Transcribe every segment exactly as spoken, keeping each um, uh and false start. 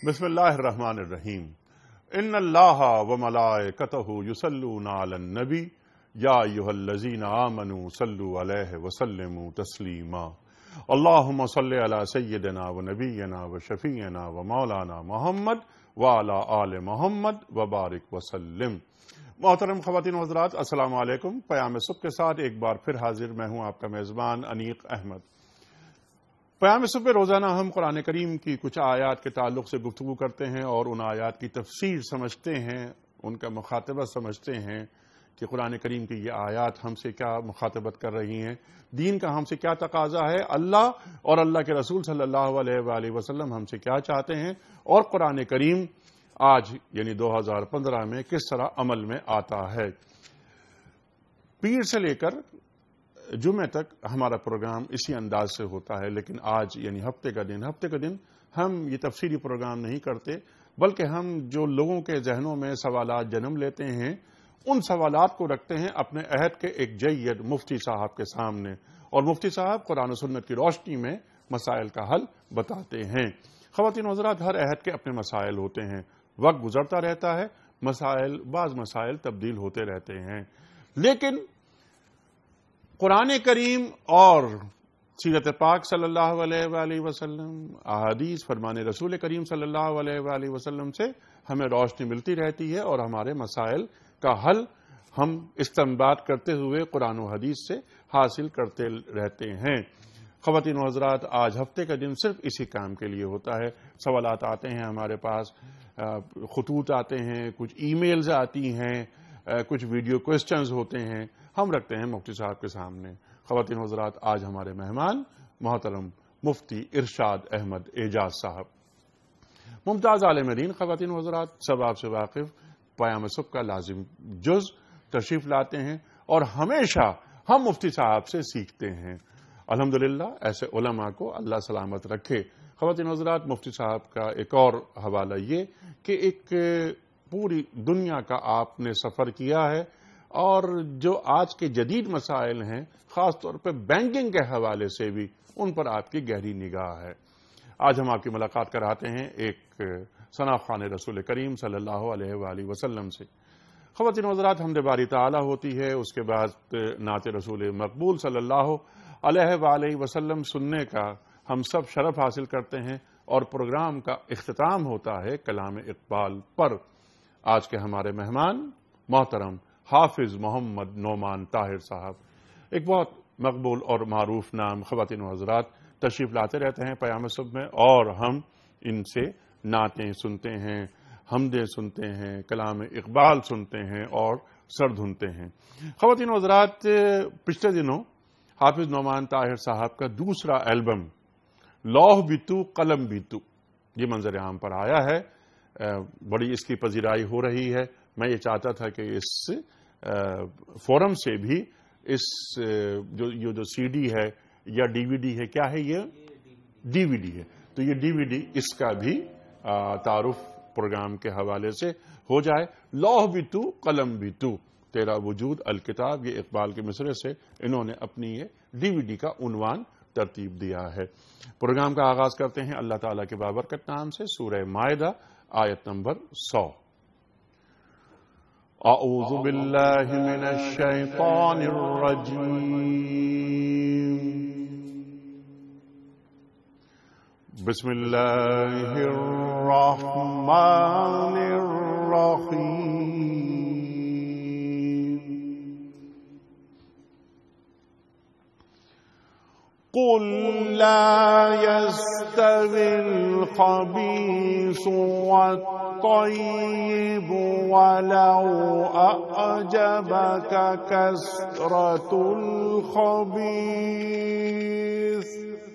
بسم اللہ الرحمن الرحیم ان اللہ و ملائکتہ یصلون علی النبی یا ایھا الذین آمنوا صلوا علیہ وسلموا تسلیما اللہم صل علی سیدنا و نبینا و شفیعنا و مولانا محمد وعلی آل محمد وبارک وسلم۔ محترم خواتین و حضرات، السلام علیکم۔ پیام صبح کے ساتھ ایک بار پھر حاضر میں ہوں آپ کا میزبان انیق احمد۔ پیام صبح روزانہ ہم قرآن کریم کی کچھ آیات کے تعلق سے گفتگو کرتے ہیں اور ان آیات کی تفسیر سمجھتے ہیں، ان کا مخاطبہ سمجھتے ہیں کہ قرآن کریم کی یہ آیات ہم سے کیا مخاطبت کر رہی ہیں، دین کا ہم سے کیا تقاضا ہے، اللہ اور اللہ کے رسول صلی اللہ علیہ وآلہ وسلم ہم سے کیا چاہتے ہیں، اور قرآن کریم آج یعنی دو ہزار پندرہ میں کس طرح عمل میں آتا ہے۔ پیر سے لے کر جمعہ تک ہمارا پروگرام اسی انداز سے ہوتا ہے، لیکن آج یعنی ہفتے کا دن ہفتے کا دن ہم یہ تفصیلی پروگرام نہیں کرتے، بلکہ ہم جو لوگوں کے ذہنوں میں سوالات جنم لیتے ہیں ان سوالات کو رکھتے ہیں اپنے عہد کے ایک جید مفتی صاحب کے سامنے، اور مفتی صاحب قرآن و سنت کی روشنی میں مسائل کا حل بتاتے ہیں۔ خواتین و حضرات، ہر عہد کے اپنے مسائل ہوتے ہیں، وقت گزرتا رہتا ہے، مسائل بعض مسائل تبدیل ہوتے رہتے ہیں، لیکن قرآن کریم اور سیرت پاک صلی اللہ علیہ وآلہ وسلم، احادیث فرمان رسول کریم صلی اللہ علیہ وآلہ وسلم سے ہمیں روشنی ملتی رہتی ہے، اور ہمارے مسائل کا حل ہم استنباط کرتے ہوئے قرآن و حدیث سے حاصل کرتے رہتے ہیں۔ خواتین و حضرات، آج ہفتے کا دن صرف اسی کام کے لیے ہوتا ہے۔ سوالات آتے ہیں ہمارے پاس، خطوط آتے ہیں، کچھ ای میلز آتی ہیں، کچھ ویڈیو کوسچنز ہوتے ہیں، ہم رکھتے ہیں مفتی صاحب کے سامنے۔ خواتین و حضرات، آج ہمارے مہمان محترم مفتی ارشاد احمد اعجاز صاحب، ممتاز عالم دین۔ خواتین و حضرات، سب آپ سے واقف پیام صبح کا لازم جز تشریف لاتے ہیں، اور ہمیشہ ہم مفتی صاحب سے سیکھتے ہیں۔ الحمدللہ ایسے علماء کو اللہ سلامت رکھے۔ خواتین و حضرات، مفتی صاحب کا ایک اور حوالہ یہ کہ ایک پوری دنیا کا آپ نے سفر کیا ہے، اور جو آج کے جدید مسائل ہیں، خاص طور پہ بینکنگ کے حوالے سے بھی ان پر آپ کی گہری نگاہ ہے۔ آج ہم آپ کی ملاقات کراتے ہیں ایک ثنا خوان رسول کریم صلی اللہ علیہ وآلہ وسلم سے۔ خواتین و حضرات، حمد باری تعالی ہوتی ہے، اس کے بعد نعت رسول مقبول صلی اللہ علیہ وآلہ وسلم سننے کا ہم سب شرف حاصل کرتے ہیں، اور پروگرام کا اختتام ہوتا ہے کلام اقبال پر۔ آج کے ہمارے مہمان محترم حافظ محمد نعمان طاہر صاحب، ایک بہت مقبول اور معروف نام۔ خواتین و حضرات، تشریف لاتے رہتے ہیں پیام صبح میں، اور ہم ان سے نعتیں سنتے ہیں، حمدیں سنتے ہیں، کلام اقبال سنتے ہیں اور سر دھنتے ہیں۔ خواتین و حضرات، پچھلے دنوں حافظ نعمان طاہر صاحب کا دوسرا البم لوح بھی تو قلم بھی تو یہ منظر عام پر آیا ہے، بڑی اس کی پذیرائی ہو رہی ہے۔ میں یہ چاہتا تھا کہ اس فورم سے بھی اس جو یہ جو سی ڈی ہے یا ڈی وی ڈی ہے، کیا ہے یہ ڈی وی ڈی ہے، تو یہ ڈی وی ڈی اس کا بھی تعارف پروگرام کے حوالے سے ہو جائے۔ لوح بھی تو قلم بھی تو تیرا وجود الکتاب، یہ اقبال کے مصرے سے انہوں نے اپنی یہ ڈی وی ڈی کا عنوان ترتیب دیا ہے۔ پروگرام کا آغاز کرتے ہیں اللہ تعالیٰ کے بابرکت نام سے، سورہ مائدہ آیت نمبر سو۔ اعوذ باللہ من الشیطان الرجیم، بسم اللہ الرحمن الرحیم، قل لا يستوي الخبيث والطيب ولو أعجبك كثرة الخبيث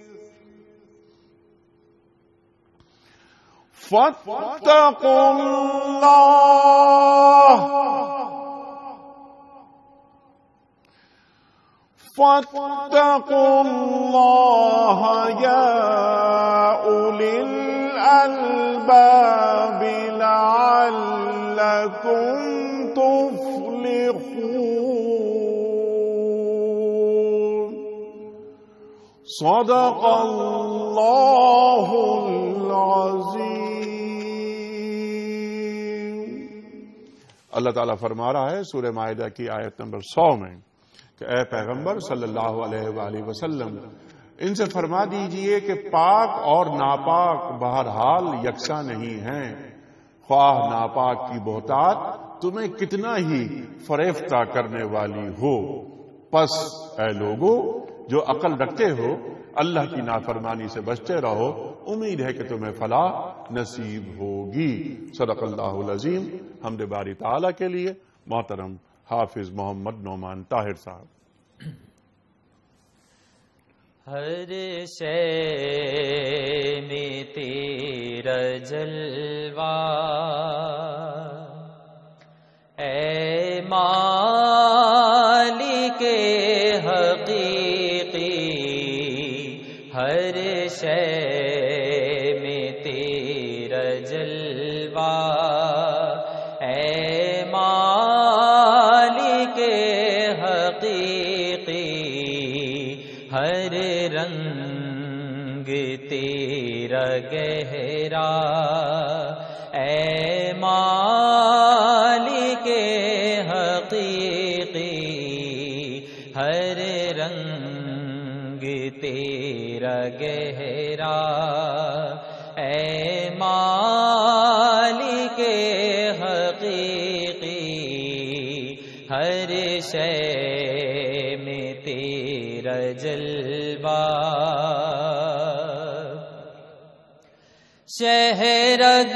فاتقوا الله فاتقوا الله يا أولي الألباب لعلكم تفلحون۔ صدق اللہ العظیم۔ اللہ تعالیٰ فرما رہا ہے سورہ مائدہ کی آیت نمبر سو میں کہ اے پیغمبر صلی اللہ علیہ وآلہ وسلم ان سے فرما دیجئے کہ پاک اور ناپاک بہرحال یکساں نہیں ہیں، خواہ ناپاک کی بہتات تمہیں کتنا ہی فریفتہ کرنے والی ہو، پس اے لوگو جو عقل رکھتے ہو اللہ کی نافرمانی سے بچتے رہو، امید ہے کہ تمہیں فلاح نصیب ہوگی۔ صدق اللہ العظیم۔ حمد باری تعالیٰ کے لیے محترم حافظ محمد نعمان طاہر صاحب۔ ہر شے میں تیرا جلوہ اے مالک حقیقی، ہر شے میں تیرا جلوہ اے مالک حقیقی، ہر رنگ تیرا گہرا اے مالک حقیقی، ہر رنگ تیرا گہرا اے مالک حقیقی، ہر شے میں تیرا جلوہ شہرگ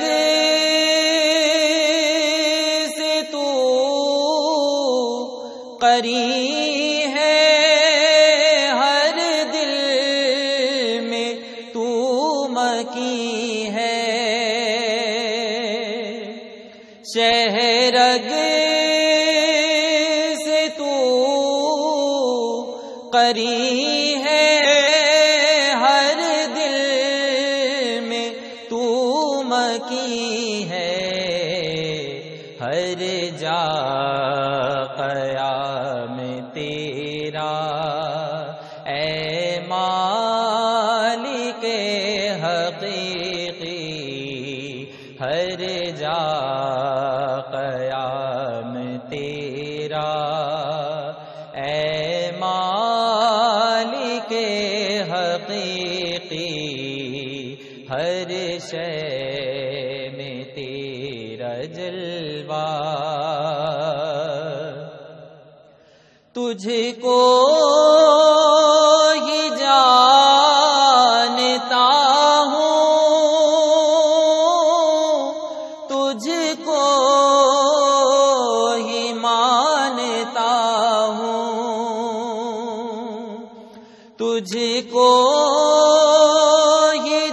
سے تو قری ہے، ہر دل میں تو مکی ہے، شہرگ سے تو قری ہے، ہر دل میں تو مکی ہے، ہر جا قیام تیرا اے مالک حقیقی، ہر جا قیام تیرا اے مالک حقیقی، ہر شے میں تیرا جلوہ تجھ کو ہی جانتا ہوں، تجھ کو ہی مانتا ہوں، تجھ کو ہی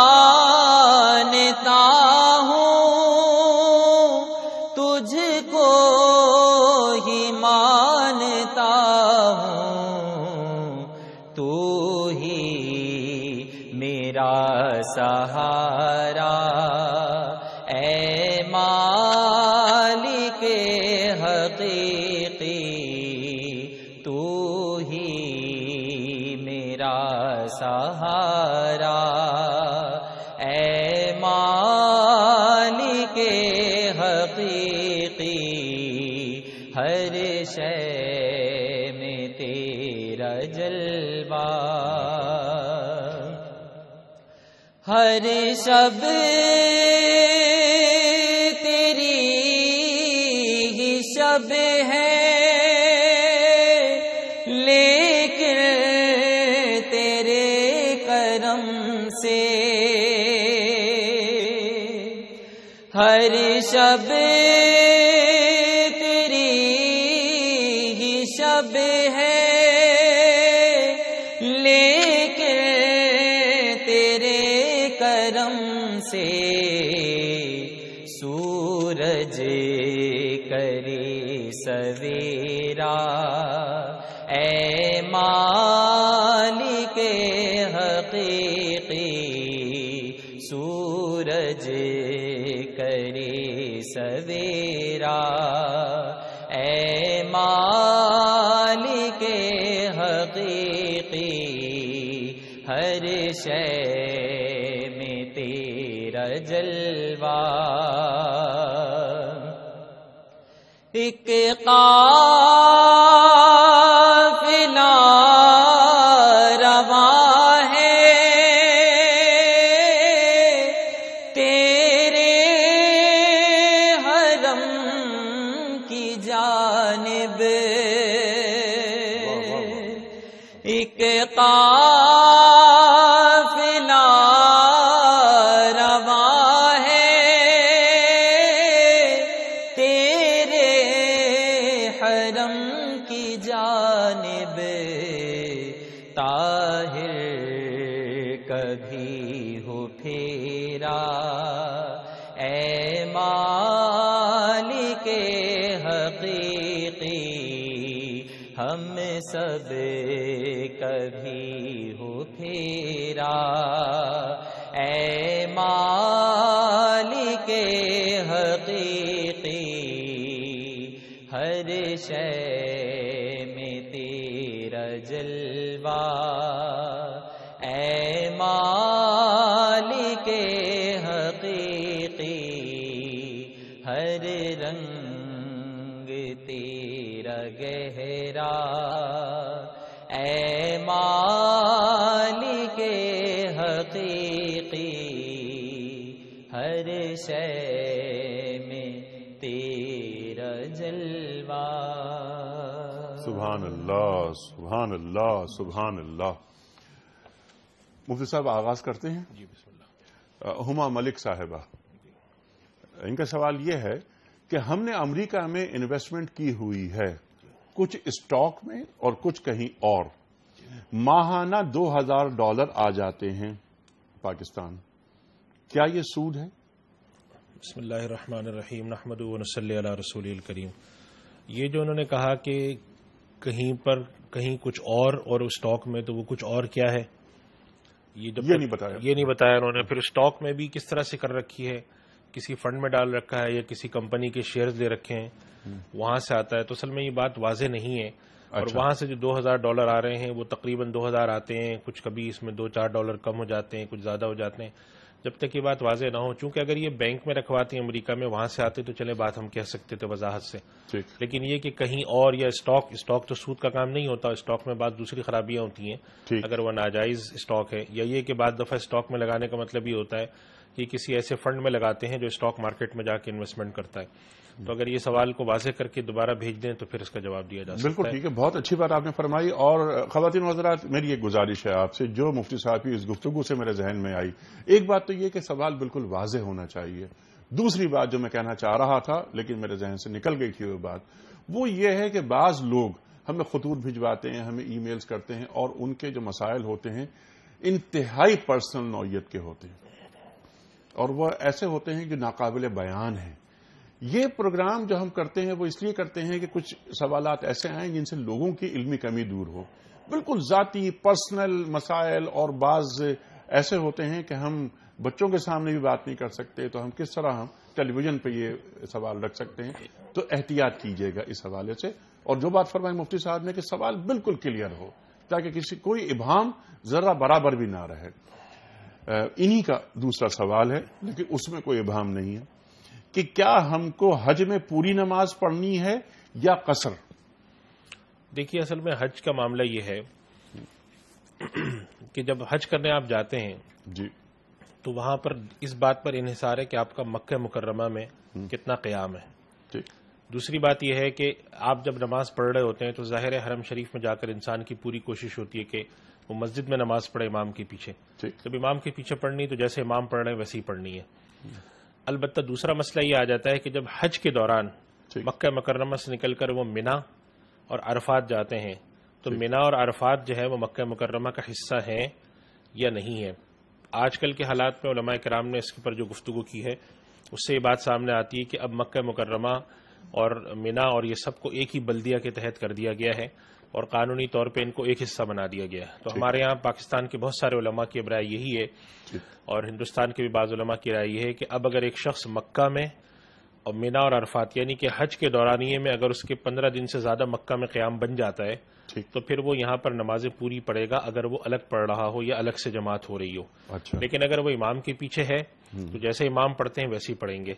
جانتا ہوں، تجھ کو ہی مانتا ہوں، تو ہی میرا سہارا اے مالک حقیقی، تو ہی میرا سہارا اے مالک حقیقی، ہر شے میں تیرا جلوہ ہر شب تیری ہی شب ہے، لیکن تیرے کرم سے ہر شب تیری ہی شب ہے، لیکن تیرے کرم سے سورج کرے سویرا اے مالک حقیقی، سورج کرے سویرا اے مالک حقیقی، ہر شے میں تیرا جلوہ ایک قافلہ رواں ہے تیرے حرم کی جانب، ایک قافلہ رواں ہے تیرے حرم کی جانب، طاہر کبھی ہو پھیرا اے مالک حقیقی، ہم سب کبھی ہو پھیرا اے مالک حقیقی، ہر شے میں تیرا جلوہ اے مالک حقیقی، ہر رنگ تیرا گہرا اے مالک حقیقی، ہر شے میں تیرا جلوہ۔ سبحان اللہ، سبحان اللہ، سبحان اللہ۔ مفتی صاحب آغاز کرتے ہیں؟ جی بسم اللہ۔ ہما ملک صاحبہ، ان کا سوال یہ ہے کہ ہم نے امریکہ میں انویسٹمنٹ کی ہوئی ہے، کچھ اسٹاک میں اور کچھ کہیں اور، ماہانہ دو ہزار ڈالر آ جاتے ہیں پاکستان، کیا یہ سود ہے؟ بسم اللہ الرحمن الرحیم، نحمدہ و نصلی علی رسول الکریم۔ یہ جو انہوں نے کہا کہ کہیں پر کہیں کچھ اور اور اسٹاک میں، تو وہ کچھ اور کیا ہے یہ جب یہ نہیں بتایا یہ نہیں بتایا انہوں نے۔ پھر اسٹاک میں بھی کس طرح سے کر رکھی ہے، کسی فنڈ میں ڈال رکھا ہے یا کسی کمپنی کے شیئرز لے رکھے ہیں، وہاں سے آتا ہے۔ تو اصل میں یہ بات واضح نہیں ہے، اور اچھا۔ وہاں سے جو دو ہزار ڈالر آ رہے ہیں وہ تقریباً دو ہزار آتے ہیں، کچھ کبھی اس میں دو چار ڈالر کم ہو جاتے ہیں، کچھ زیادہ ہو جاتے ہیں، جب تک یہ بات واضح نہ ہو۔ چونکہ اگر یہ بینک میں رکھواتے ہیں امریکہ میں، وہاں سے آتے تو چلے بات ہم کہہ سکتے تھے وضاحت سے، ٹھیک۔ لیکن یہ کہ کہیں اور یا اسٹاک اسٹاک تو سود کا کام نہیں ہوتا، اسٹاک میں بعض دوسری خرابیاں ہوتی ہیں ٹھیک۔ اگر وہ ناجائز اسٹاک ہے، یا یہ کہ بعض دفعہ اسٹاک میں لگانے کا مطلب یہ ہوتا ہے کہ کسی ایسے فنڈ میں لگاتے ہیں جو اسٹاک مارکیٹ میں جا کے انویسٹمنٹ کرتا ہے۔ تو اگر یہ سوال کو واضح کر کے دوبارہ بھیج دیں تو پھر اس کا جواب دیا جا سکتا ہے۔ بالکل ٹھیک ہے، بہت اچھی بات آپ نے فرمائی۔ اور خواتین و حضرات، میری ایک گزارش ہے آپ سے جو مفتی صاحب کی اس گفتگو سے میرے ذہن میں آئی، ایک بات تو یہ کہ سوال بالکل واضح ہونا چاہیے۔ دوسری بات جو میں کہنا چاہ رہا تھا لیکن میرے ذہن سے نکل گئی تھی وہ بات، وہ یہ ہے کہ بعض لوگ ہمیں خطوط بھجواتے ہیں، ہمیں ای میلز کرتے ہیں، اور ان کے جو مسائل ہوتے ہیں انتہائی پرسنل نوعیت کے ہوتے ہیں، اور وہ ایسے ہوتے ہیں جو ناقابل بیان ہیں۔ یہ پروگرام جو ہم کرتے ہیں وہ اس لیے کرتے ہیں کہ کچھ سوالات ایسے آئیں جن سے لوگوں کی علمی کمی دور ہو، بالکل ذاتی پرسنل مسائل، اور بعض ایسے ہوتے ہیں کہ ہم بچوں کے سامنے بھی بات نہیں کر سکتے، تو ہم کس طرح ہم ٹیلی ویژن پہ یہ سوال رکھ سکتے ہیں؟ تو احتیاط کیجیے گا اس حوالے سے، اور جو بات فرمائی مفتی صاحب نے کہ سوال بالکل کلیئر ہو تاکہ کسی کوئی ابہام ذرہ برابر بھی نہ رہے۔ انہی کا دوسرا سوال ہے لیکن اس میں کوئی ابہام نہیں ہے کہ کیا ہم کو حج میں پوری نماز پڑھنی ہے یا قصر؟ دیکھیے اصل میں حج کا معاملہ یہ ہے کہ جب حج کرنے آپ جاتے ہیں جی، تو وہاں پر اس بات پر انحصار ہے کہ آپ کا مکہ مکرمہ میں کتنا قیام ہے۔ ٹھیک۔ دوسری بات یہ ہے کہ آپ جب نماز پڑھ رہے ہوتے ہیں تو ظاہر ہے حرم شریف میں جا کر انسان کی پوری کوشش ہوتی ہے کہ وہ مسجد میں نماز پڑھے امام کے پیچھے۔ ٹھیک۔ جب امام کے پیچھے پڑھنی تو جیسے امام پڑھ رہے ہیں ویسے ہی پڑھنی ہے۔ البتہ دوسرا مسئلہ یہ آ جاتا ہے کہ جب حج کے دوران مکہ مکرمہ سے نکل کر وہ منا اور عرفات جاتے ہیں تو منا اور عرفات جو ہے وہ مکہ مکرمہ کا حصہ ہیں یا نہیں ہے۔ آج کل کے حالات میں علماء کرام نے اس پر جو گفتگو کی ہے اس سے یہ بات سامنے آتی ہے کہ اب مکہ مکرمہ اور منا اور یہ سب کو ایک ہی بلدیہ کے تحت کر دیا گیا ہے اور قانونی طور پہ ان کو ایک حصہ بنا دیا گیا ہے۔ تو ہمارے یہاں پاکستان کے بہت سارے علماء کی رائے یہی ہے اور ہندوستان کے بھی بعض علماء کی رائے یہ ہے کہ اب اگر ایک شخص مکہ میں اور منا اور عرفات یعنی کہ حج کے دورانیے میں اگر اس کے پندرہ دن سے زیادہ مکہ میں قیام بن جاتا ہے تو پھر وہ یہاں پر نمازیں پوری پڑھے گا اگر وہ الگ پڑھ رہا ہو یا الگ سے جماعت ہو رہی ہو۔ اچھا۔ لیکن اگر وہ امام کے پیچھے ہے تو جیسے امام پڑھتے ہیں ویسے ہی پڑھیں گے۔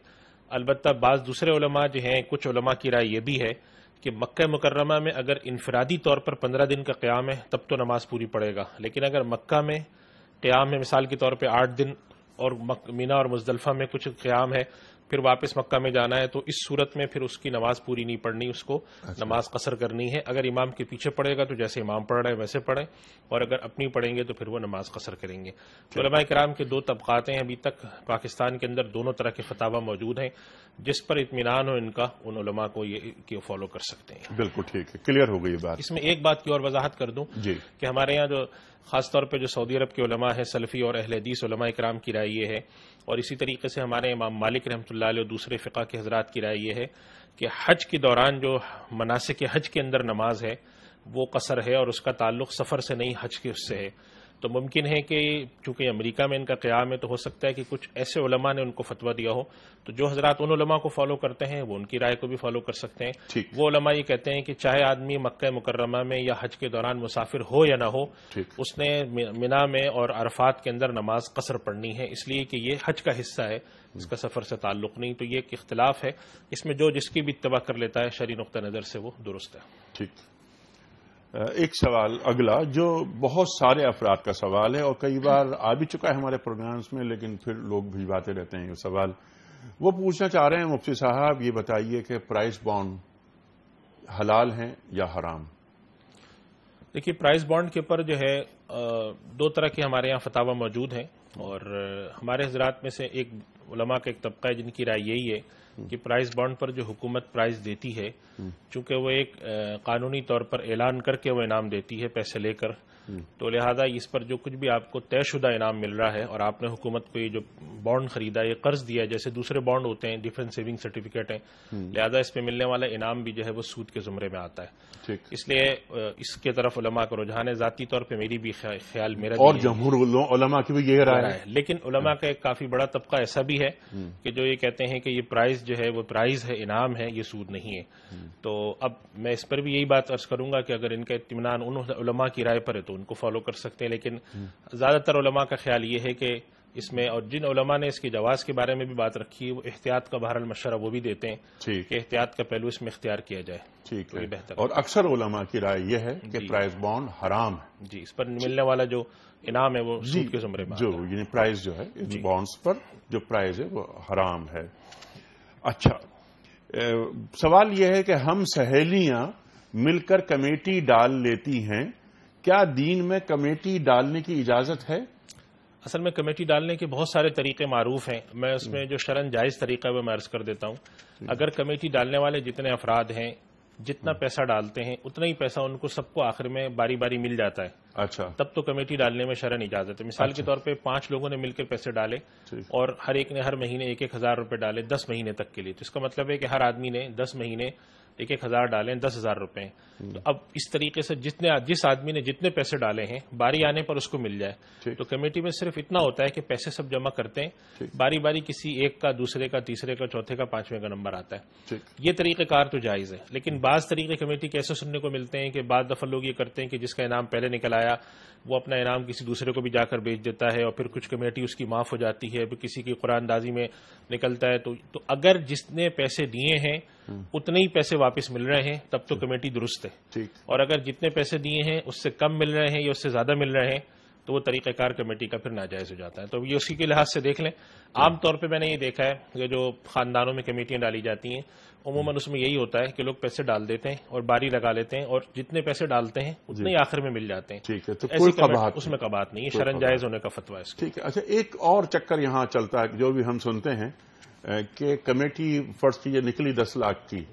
البتہ بعض دوسرے علماء جو ہیں، کچھ علماء کی رائے یہ بھی ہے کہ مکہ مکرمہ میں اگر انفرادی طور پر پندرہ دن کا قیام ہے تب تو نماز پوری پڑے گا، لیکن اگر مکہ میں قیام ہے مثال کے طور پہ آٹھ دن اور مینا اور مزدلفہ میں کچھ قیام ہے، پھر واپس مکہ میں جانا ہے، تو اس صورت میں پھر اس کی نماز پوری نہیں پڑھنی، اس کو نماز قصر کرنی ہے۔ اگر امام کے پیچھے پڑھے گا تو جیسے امام پڑھ رہے ہیں ویسے پڑھیں، اور اگر اپنی پڑھیں گے تو پھر وہ نماز قصر کریں گے۔ علماء کرام کے دو طبقات ہیں، ابھی تک پاکستان کے اندر دونوں طرح کے فتاوی موجود ہیں، جس پر اطمینان ہو ان کا، ان علماء کو یہ فالو کر سکتے ہیں۔ بالکل ٹھیک ہے، کلیئر ہو گئی بات۔ اس میں ایک بات کی اور وضاحت کر دوں جی کہ ہمارے یہاں جو خاص طور پہ جو سعودی عرب کے علماء ہیں، سلفی اور اہل حدیث علماء کرام کی رائے یہ ہے، اور اسی طریقے سے ہمارے امام مالک رحمۃ اللہ علیہ اور دوسرے فقہ کے حضرات کی رائے یہ ہے کہ حج کے دوران جو مناسک حج کے اندر نماز ہے وہ قصر ہے، اور اس کا تعلق سفر سے نہیں حج کے اس سے ہے۔ تو ممکن ہے کہ چونکہ امریکہ میں ان کا قیام ہے تو ہو سکتا ہے کہ کچھ ایسے علماء نے ان کو فتویٰ دیا ہو، تو جو حضرات ان علماء کو فالو کرتے ہیں وہ ان کی رائے کو بھی فالو کر سکتے ہیں۔ وہ علماء یہ کہتے ہیں کہ چاہے آدمی مکہ مکرمہ میں یا حج کے دوران مسافر ہو یا نہ ہو، اس نے مینا میں اور عرفات کے اندر نماز قصر پڑھنی ہے، اس لیے کہ یہ حج کا حصہ ہے، اس کا سفر سے تعلق نہیں۔ تو یہ ایک اختلاف ہے، اس میں جو جس کی بھی اتباع کر لیتا ہے شرعی نقطہ نظر سے وہ درست ہے۔ ٹھیک۔ ایک سوال اگلا جو بہت سارے افراد کا سوال ہے اور کئی بار آ بھی چکا ہے ہمارے پروگرامز میں، لیکن پھر لوگ بھجواتے رہتے ہیں یہ سوال، وہ پوچھنا چاہ رہے ہیں مفتی صاحب یہ بتائیے کہ پرائز بانڈ حلال ہیں یا حرام؟ دیکھیے پرائز بانڈ کے اوپر جو ہے دو طرح کے ہمارے یہاں فتاوی موجود ہیں، اور ہمارے حضرات میں سے ایک علماء کا ایک طبقہ ہے جن کی رائے یہی ہے کہ پرائز بانڈ پر جو حکومت پرائز دیتی ہے، چونکہ وہ ایک قانونی طور پر اعلان کر کے وہ انعام دیتی ہے پیسے لے کر، تو لہذا اس پر جو کچھ بھی آپ کو طے شدہ انعام مل رہا ہے اور آپ نے حکومت کو یہ جو بانڈ خریدا، یہ قرض دیا، جیسے دوسرے بانڈ ہوتے ہیں ڈیفرنٹ سیونگ سرٹیفکیٹ ہیں، لہذا اس پہ ملنے والا انعام بھی جو ہے وہ سود کے زمرے میں آتا ہے۔ اس لیے اس کے طرف علماء کا رجحان ہے، ذاتی طور پہ میری بھی خیال میرا اور جمہور علماء کی بھی یہ رائے ہے، لیکن علماء کا ایک کافی بڑا طبقہ ایسا بھی ہے کہ جو یہ کہتے ہیں کہ یہ پرائز جو ہے وہ پرائز ہے، انعام ہے، یہ سود نہیں ہے۔ تو اب میں اس پر بھی یہی بات عرض کروں گا کہ اگر ان کا اطمینان ان علماء کی رائے پر ہے تو ان کو فالو کر سکتے ہیں، لیکن زیادہ تر علماء کا خیال یہ ہے کہ اس میں، اور جن علماء نے اس کی جواز کے بارے میں بھی بات رکھی ہے وہ احتیاط کا بہرحال مشورہ وہ بھی دیتے ہیں کہ احتیاط کا پہلو اس میں اختیار کیا جائے، ٹھیک ہے، بہتر۔ اور اکثر علماء کی رائے یہ ہے کہ پرائز بانڈ حرام ہے، جی، اس پر ملنے والا جو انعام ہے وہ سود کے زمرے میں، جو یعنی پرائز جو ہے بانڈز پر جو پرائز ہے وہ حرام ہے۔ اچھا، سوال یہ ہے کہ ہم سہیلیاں مل کر کمیٹی ڈال لیتی ہیں، کیا دین میں کمیٹی ڈالنے کی اجازت ہے؟ اصل میں کمیٹی ڈالنے کے بہت سارے طریقے معروف ہیں، میں اس میں جو شرعاً جائز طریقہ ہے وہ میں عرض کر دیتا ہوں۔ اگر کمیٹی ڈالنے والے جتنے افراد ہیں جتنا پیسہ ڈالتے ہیں اتنا ہی پیسہ ان کو سب کو آخر میں باری باری مل جاتا ہے، اچھا، تب تو کمیٹی ڈالنے میں شرعاً اجازت ہے۔ مثال کے طور پہ پانچ لوگوں نے مل کر پیسے ڈالے اور ہر ایک نے ہر مہینے ایک ایک ہزار روپے ڈالے دس مہینے تک کے لیے، تو اس کا مطلب ہے کہ ہر آدمی نے دس مہینے ایک ایک ہزار ڈالیں، دس ہزار روپے۔ تو اب اس طریقے سے جتنے جس آدمی نے جتنے پیسے ڈالے ہیں باری آنے پر اس کو مل جائے، تو کمیٹی میں صرف اتنا ہوتا ہے کہ پیسے سب جمع کرتے ہیں، باری باری کسی ایک کا، دوسرے کا، تیسرے کا، چوتھے کا، پانچویں کا نمبر آتا ہے۔ یہ طریقہ کار تو جائز ہے، لیکن بعض طریقے کمیٹی کے ایسے سننے کو ملتے ہیں کہ بعض دفعہ لوگ یہ کرتے ہیں کہ جس کا انعام پہلے نکل آیا وہ اپنا انعام کسی دوسرے کو بھی جا کر بیچ دیتا ہے، اور پھر کچھ کمیٹی اس کی معاف ہو جاتی ہے، پھر کسی کی قرآن اندازی میں نکلتا ہے۔ تو تو اگر جس نے پیسے دیے ہیں اتنے ہی پیسے واپس مل رہے ہیں تب تو کمیٹی درست ہے، اور اگر جتنے پیسے دیے ہیں اس سے کم مل رہے ہیں یا اس سے زیادہ مل رہے ہیں تو وہ طریقہ کار کمیٹی کا پھر ناجائز ہو جاتا ہے۔ تو یہ اسی کے لحاظ سے دیکھ لیں۔ عام طور پہ میں نے یہ دیکھا ہے کہ جو خاندانوں میں کمیٹیاں ڈالی جاتی ہیں عموماً اس میں یہی ہوتا ہے کہ لوگ پیسے ڈال دیتے ہیں اور باری لگا لیتے ہیں، اور جتنے پیسے ڈالتے ہیں اتنے ہی آخر میں مل جاتے ہیں۔ ٹھیک ہے، تو کوئی قباحت اس میں قباحت نہیں ہے، شرعاً جائز ہونے کا فتویٰ ہے۔ ٹھیک ہے۔ اچھا، ایک اور چکر یہاں چلتا ہے جو بھی ہم سنتے ہیں کہ کمیٹی فرض کی یہ نکلی دس لاکھ کی،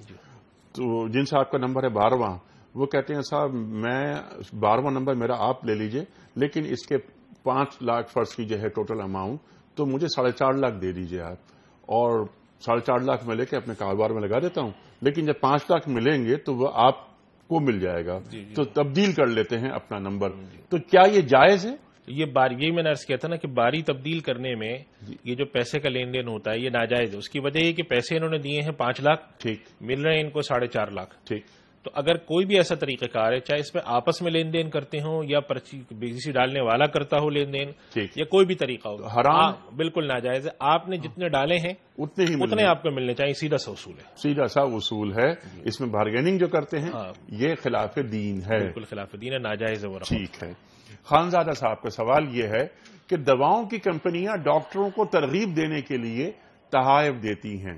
تو جن سے آپ کا نمبر ہے بارہواں، وہ کہتے ہیں صاحب میں بارہواں نمبر میرا آپ لے لیجئے، لیکن اس کے پانچ لاکھ فرض کیجئے ہے ٹوٹل اماؤنٹ، تو مجھے ساڑھے چار لاکھ دے دیجئے آپ، اور ساڑھے چار لاکھ میں لے کے اپنے کاروبار میں لگا دیتا ہوں، لیکن جب پانچ لاکھ ملیں گے تو وہ آپ کو مل جائے گا، تو تبدیل کر لیتے ہیں اپنا نمبر، تو کیا یہ جائز ہے؟ یہ باری، یہی میں نے عرض کیا تھا نا کہ باری تبدیل کرنے میں یہ جو پیسے کا لین دین ہوتا ہے یہ ناجائز ہے۔ اس کی وجہ یہ کہ پیسے انہوں نے دیے ہیں پانچ لاکھ، ٹھیک، مل رہے ہیں ان کو ساڑھے چار لاکھ، ٹھیک، تو اگر کوئی بھی ایسا طریقہ کار ہے، چاہے اس میں آپس میں لین دین کرتے ہوں یا پرچی بیسی ڈالنے والا کرتا ہو لین دین، یا کوئی بھی طریقہ ہو، حرام بالکل ناجائز ہے. آپ نے جتنے ڈالے ہیں اتنے ہی اتنے آپ کو ملنے چاہیے. سیدھا سا اصول ہے، سیدھا سا اصول ہے. اس میں بارگیننگ جو کرتے ہیں یہ خلاف دین ہے، بالکل خلاف دین ہے، ناجائز ہے وہ. ٹھیک ہے. خانزادہ صاحب کا سوال یہ ہے کہ دواؤں کی کمپنیاں ڈاکٹروں کو ترغیب دینے کے لیے تحائف دیتی ہیں،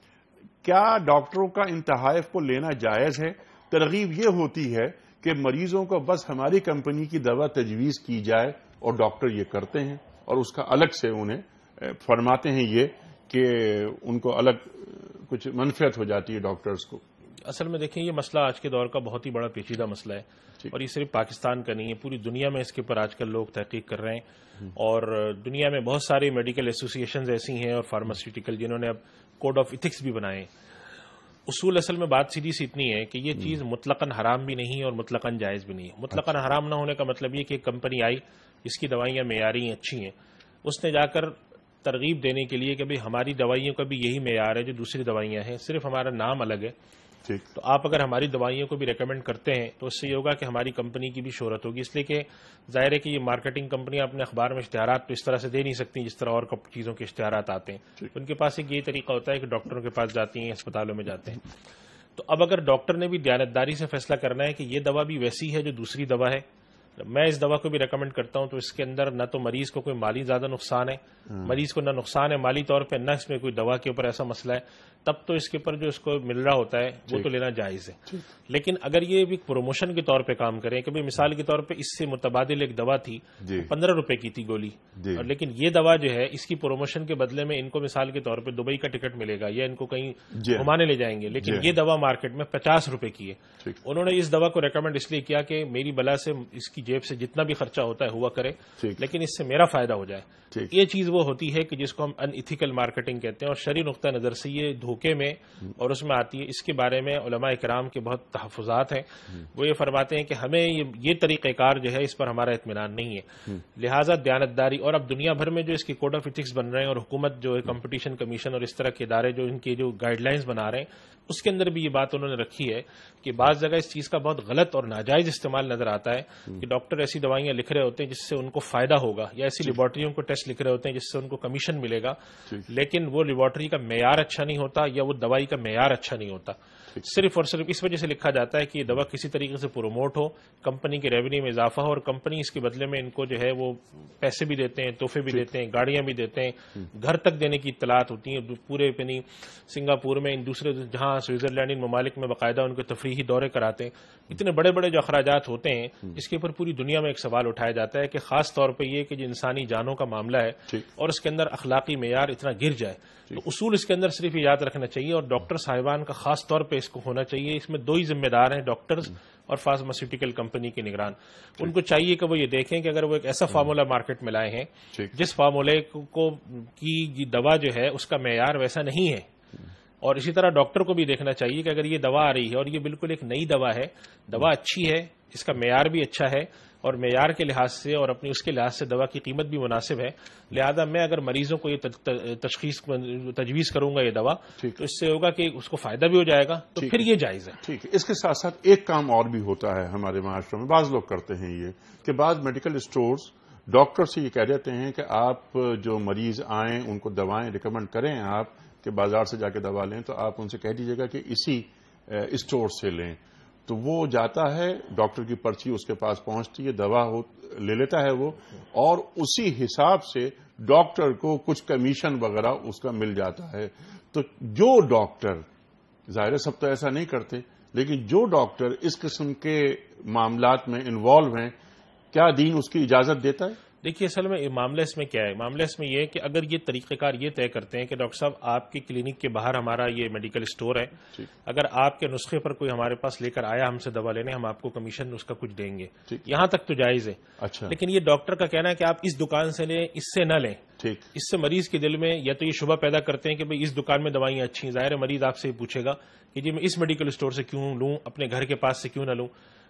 کیا ڈاکٹروں کا ان تحائف کو لینا جائز ہے؟ ترغیب یہ ہوتی ہے کہ مریضوں کو بس ہماری کمپنی کی دوا تجویز کی جائے اور ڈاکٹر یہ کرتے ہیں، اور اس کا الگ سے انہیں فرماتے ہیں یہ کہ ان کو الگ کچھ منفعت ہو جاتی ہے ڈاکٹرز کو. اصل میں دیکھیں یہ مسئلہ آج کے دور کا بہت ہی بڑا پیچیدہ مسئلہ ہے، اور یہ صرف پاکستان کا نہیں ہے، پوری دنیا میں اس کے اوپر آج کل لوگ تحقیق کر رہے ہیں. اور دنیا میں بہت ساری میڈیکل ایسوسیشنز ایسی ہیں اور فارماسیوٹیکل جنہوں نے اب کوڈ آف ایتھکس بھی بنائے. اصول اصل میں بات سیدھی سی اتنی ہے کہ یہ چیز مطلقاً حرام بھی نہیں اور مطلقاً جائز بھی نہیں ہے. مطلقاً حرام نہ ہونے کا مطلب یہ کہ ایک کمپنی آئی جس کی دوائیاں معیاری ہیں، اچھی ہیں، اس نے جا کر ترغیب دینے کے لیے کہ بھئی ہماری دوائیوں کا بھی یہی معیار ہے جو دوسری دوائیاں ہیں، صرف ہمارا نام الگ ہے. تو آپ اگر ہماری دوائیوں کو بھی ریکمینڈ کرتے ہیں تو اس سے یہ ہوگا کہ ہماری کمپنی کی بھی شہرت ہوگی. اس لیے کہ ظاہر ہے کہ یہ مارکیٹنگ کمپنیاں اپنے اخبار میں اشتہارات تو اس طرح سے دے نہیں سکتی جس طرح اور چیزوں کے اشتہارات آتے ہیں. ان کے پاس ایک یہ طریقہ ہوتا ہے کہ ڈاکٹروں کے پاس جاتی ہیں، اسپتالوں میں جاتے ہیں. تو اب اگر ڈاکٹر نے بھی دیانتداری سے فیصلہ کرنا ہے کہ یہ دوا بھی ویسی ہے جو دوسری دوا ہے، میں اس دوا کو بھی ریکمینڈ کرتا ہوں، تو اس کے اندر نہ تو مریض کو کوئی مالی زیادہ نقصان ہے، مریض کو نہ نقصان ہے مالی طور پہ، نہ اس میں کوئی دوا کے اوپر ایسا مسئلہ ہے، تب تو اس کے اوپر جو اس کو مل رہا ہوتا ہے وہ تو لینا جائز ہے. لیکن اگر یہ بھی پروموشن کے طور پہ کام کریں کہ مثال کے طور پہ اس سے متبادل ایک دوا تھی پندرہ روپے کی تھی گولی، اور لیکن یہ دوا جو ہے اس کی پروموشن کے بدلے میں ان کو مثال کے طور پہ دبئی کا ٹکٹ ملے گا یا ان کو کہیں گھمانے لے جائیں گے، لیکن یہ دوا مارکیٹ میں پچاس روپے کی ہے. انہوں نے اس دوا کو ریکمینڈ اس لیے کیا کہ میری بلا سے اس کی جیب سے جتنا بھی خرچہ ہوتا ہے ہوا کرے، لیکن اس سے میرا فائدہ ہو جائے. یہ چیز وہ ہوتی ہے کہ جس کو ہم ان ایتھیکل مارکیٹنگ کہتے ہیں، اور شرعی نقطہ نظر سے یہ دھوکے میں اور اس میں آتی ہے. اس کے بارے میں علماء کرام کے بہت تحفظات ہیں، وہ یہ فرماتے ہیں کہ ہمیں یہ طریقہ کار جو ہے اس پر ہمارا اطمینان نہیں ہے، لہٰذا دیانتداری. اور اب دنیا بھر میں جو اس کے کوڈ آف ایتھکس بن رہے ہیں اور حکومت جو ہے کمپٹیشن کمیشن اور اس طرح کے ادارے جو ان کے جو گائیڈ لائنز بنا رہے ہیں، اس کے اندر بھی یہ بات انہوں نے رکھی ہے کہ بعض جگہ اس چیز کا بہت غلط اور ناجائز استعمال نظر آتا ہے کہ ڈاکٹر ایسی دوائیاں لکھ رہے ہوتے ہیں جس سے ان کو فائدہ ہوگا، یا ایسی لیبارٹریوں کو ٹیسٹ لکھ رہے ہوتے ہیں جس سے ان کو کمیشن ملے گا، لیکن وہ لیبارٹری کا معیار اچھا نہیں ہوتا یا وہ دوائی کا معیار اچھا نہیں ہوتا. صرف اور صرف اس وجہ سے لکھا جاتا ہے کہ یہ دوا کسی طریقے سے پروموٹ ہو، کمپنی کے ریونیو میں اضافہ ہو، اور کمپنی اس کے بدلے میں ان کو جو ہے وہ پیسے بھی دیتے ہیں، تحفے بھی دیتے ہیں، گاڑیاں بھی دیتے ہیں، گھر تک دینے کی اطلاعات ہوتی ہیں. پورے پنی سنگاپور میں، ان دوسرے جہاں سوئٹزرلینڈ ان ممالک میں باقاعدہ ان کے تفریحی دورے کراتے ہیں. اتنے بڑے بڑے جو اخراجات ہوتے ہیں، اس کے اوپر پوری دنیا میں ایک سوال اٹھایا جاتا ہے کہ خاص طور پہ یہ کہ جو انسانی جانوں کا معاملہ ہے اور اس کے اندر اخلاقی معیار اتنا گر جائے، تو اصول اس کے اندر صرف یہ یاد رکھنا چاہیے، اور ڈاکٹر صاحبان کا خاص طور پہ اس کو ہونا چاہیے. اس میں دو ہی ذمہ دار ہیں، ڈاکٹرز اور فارماسیوٹیکل کمپنی کے نگران. ان کو چاہیے کہ وہ یہ دیکھیں کہ اگر وہ ایک ایسا فارمولا مارکیٹ میں لائے ہیں جس فارمولے کو کی دوا جو ہے اس کا معیار ویسا نہیں ہے، اور اسی طرح ڈاکٹر کو بھی دیکھنا چاہیے کہ اگر یہ دوا آ رہی ہے اور یہ بالکل ایک نئی دوا ہے، دوا اچھی ہے، اس کا معیار بھی اچھا ہے، اور معیار کے لحاظ سے اور اپنی اس کے لحاظ سے دوا کی قیمت بھی مناسب ہے، لہذا میں اگر مریضوں کو یہ تشخیص تجویز کروں گا یہ دوا، تو اس سے ہوگا کہ اس کو فائدہ بھی ہو جائے گا، تو پھر یہ جائز ہے. ٹھیک ہے. اس کے ساتھ ساتھ ایک کام اور بھی ہوتا ہے ہمارے معاشرے میں، بعض لوگ کرتے ہیں یہ کہ بعض میڈیکل اسٹورز ڈاکٹر سے یہ کہہ دیتے ہیں کہ آپ جو مریض آئیں ان کو دوائیں ریکمینڈ کریں آپ کہ بازار سے جا کے دوا لیں، تو آپ ان سے کہہ دیجیے گا کہ اسی اسٹور سے لیں. تو وہ جاتا ہے، ڈاکٹر کی پرچی اس کے پاس پہنچتی ہے، دوا لے لیتا ہے وہ، اور اسی حساب سے ڈاکٹر کو کچھ کمیشن وغیرہ اس کا مل جاتا ہے. تو جو ڈاکٹر، ظاہر سب تو ایسا نہیں کرتے، لیکن جو ڈاکٹر اس قسم کے معاملات میں انوالو ہیں، کیا دین اس کی اجازت دیتا ہے؟ دیکھیے اصل میں معاملہ اس میں کیا ہے، معاملہ اس میں یہ ہے کہ اگر یہ طریقہ کار یہ طے کرتے ہیں کہ ڈاکٹر صاحب آپ کی کلینک کے باہر ہمارا یہ میڈیکل اسٹور ہے، اگر آپ کے نسخے پر کوئی ہمارے پاس لے کر آیا ہم سے دوا لینے، ہم آپ کو کمیشن اس کا کچھ دیں گے، یہاں تک تو جائز ہے. اچھا. لیکن یہ ڈاکٹر کا کہنا ہے کہ آپ اس دکان سے لیں، اس سے نہ لیں. ٹھیک. اس سے مریض کے دل میں یا تو یہ شبہ پیدا کرتے ہیں کہ بھئی اس دکان میں دوائیاں اچھی ہیں. ظاہر ہے مریض آپ سے یہ پوچھے گا کہ جی میں اس میڈیکل اسٹور سے کیوں لوں، اپنے گھر کے پاس سے کیوں نہ لوں.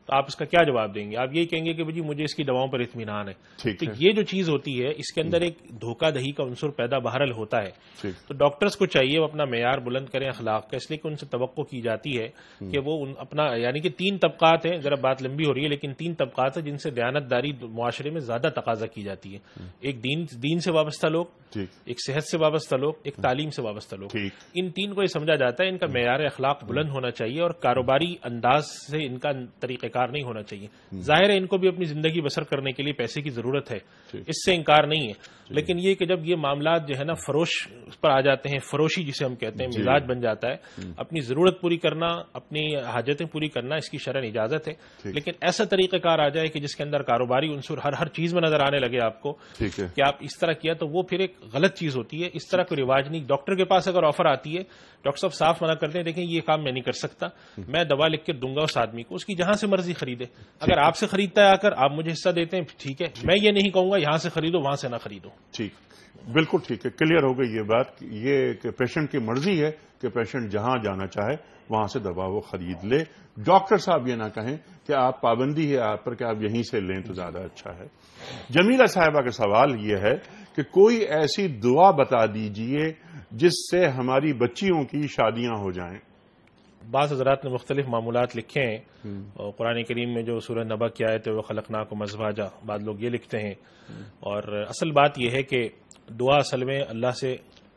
تو آپ اس کا کیا جواب دیں گے؟ آپ یہی کہیں گے کہ جی مجھے اس کی دواؤں پر اطمینان ہے. تو یہ جو چیز ہوتی ہے اس کے اندر ایک دھوکہ دہی کا عنصر پیدا بہرحال ہوتا ہے. تو ڈاکٹرز کو چاہیے وہ اپنا معیار بلند کریں اخلاق کا، اس لیے کہ ان سے توقع کی جاتی ہے کہ وہ اپنا، یعنی کہ تین طبقات ہیں، ذرا بات لمبی ہو رہی ہے لیکن تین طبقات ہیں جن سے دیانت داری معاشرے میں زیادہ تقاضا کی جاتی ہے. ایک دین دین سے وابستہ لوگ، ایک صحت سے وابستہ لوگ، ایک تعلیم سے وابستہ لوگ. ان تین کو یہ سمجھا جاتا ہے ان کا معیار اخلاق بلند ہونا چاہیے اور کاروباری انداز سے ان کا طریقہ کار نہیں ہونا چاہیے. ظاہر ہے ان کو بھی اپنی زندگی بسر کرنے کے لیے پیسے کی ضرورت ہے، اس سے انکار نہیں ہے، لیکن یہ کہ جب یہ معاملات جو ہے نا فروش پر آ جاتے ہیں، فروشی جسے ہم کہتے ہیں، مزاج بن جاتا ہے، اپنی ضرورت پوری کرنا، اپنی حاجتیں پوری کرنا اس کی شرعن اجازت ہے، لیکن ایسا طریقہ کار آ جائے کہ جس کے اندر کاروباری عنصر ہر ہر چیز میں نظر آنے لگے آپ کو کہ آپ اس طرح کیا، تو وہ پھر ایک غلط چیز ہوتی ہے. اس طرح کوئی رواج نہیں. ڈاکٹر کے پاس اگر آفر آتی ہے، ڈاکٹر صاحب صاف منع کرتے ہیں دیکھیں یہ کام میں نہیں کر سکتا، میں دوا لکھ کے دوں گا اس آدمی کو، اس کی جہاں سے مرضی خریدے. اگر آپ سے خریدتا ہے آ کر، آپ مجھے حصہ دیتے ہیں ٹھیک ہے، میں یہ نہیں کہوں گا یہاں سے خریدو وہاں سے نہ خریدو. ٹھیک، بالکل ٹھیک ہے، کلیئر ہو گئی یہ بات. یہ کہ پیشنٹ کی مرضی ہے کہ پیشنٹ جہاں جانا چاہے وہاں سے دوا وہ خرید لے. ڈاکٹر صاحب یہ نہ کہیں کہ آپ پابندی ہے آپ پر کہ آپ یہیں سے لیں تو زیادہ اچھا ہے. جمیلہ صاحبہ کا سوال یہ ہے کہ کوئی ایسی دعا بتا دیجئے جس سے ہماری بچیوں کی شادیاں ہو جائیں. بعض حضرات نے مختلف معمولات لکھے ہیں، اور قرآن کریم میں جو سورہ نبا کی آیت ہے وہ خلقناکم ازواجا، بعض لوگ یہ لکھتے ہیں. اور اصل بات یہ ہے کہ دعا اصل میں اللہ سے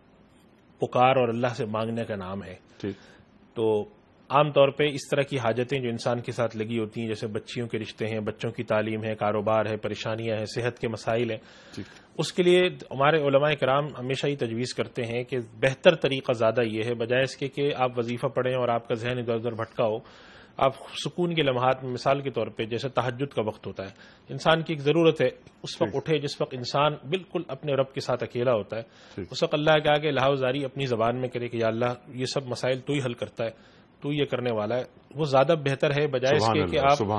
پکار اور اللہ سے مانگنے کا نام ہے. تو عام طور پہ اس طرح کی حاجتیں جو انسان کے ساتھ لگی ہوتی ہیں، جیسے بچیوں کے رشتے ہیں، بچوں کی تعلیم ہے، کاروبار ہے، پریشانیاں ہیں، صحت کے مسائل ہیں، اس کے لیے ہمارے علماء کرام ہمیشہ ہی تجویز کرتے ہیں کہ بہتر طریقہ زیادہ یہ ہے، بجائے اس کے کہ آپ وظیفہ پڑھیں اور آپ کا ذہن ادھر ادھر بھٹکا ہو، آپ سکون کے لمحات میں، مثال کے طور پہ جیسے تہجد کا وقت ہوتا ہے، انسان کی ایک ضرورت ہے اس وقت اٹھے جس وقت انسان بالکل اپنے رب کے ساتھ اکیلا ہوتا ہے، اس وقت اللہ کے آگے لہوزاری اپنی زبان میں کرے کہ یا اللہ یہ سب مسائل تو ہی حل کرتا ہے، تو یہ کرنے والا ہے. وہ زیادہ بہتر ہے بجائے اس کے کہ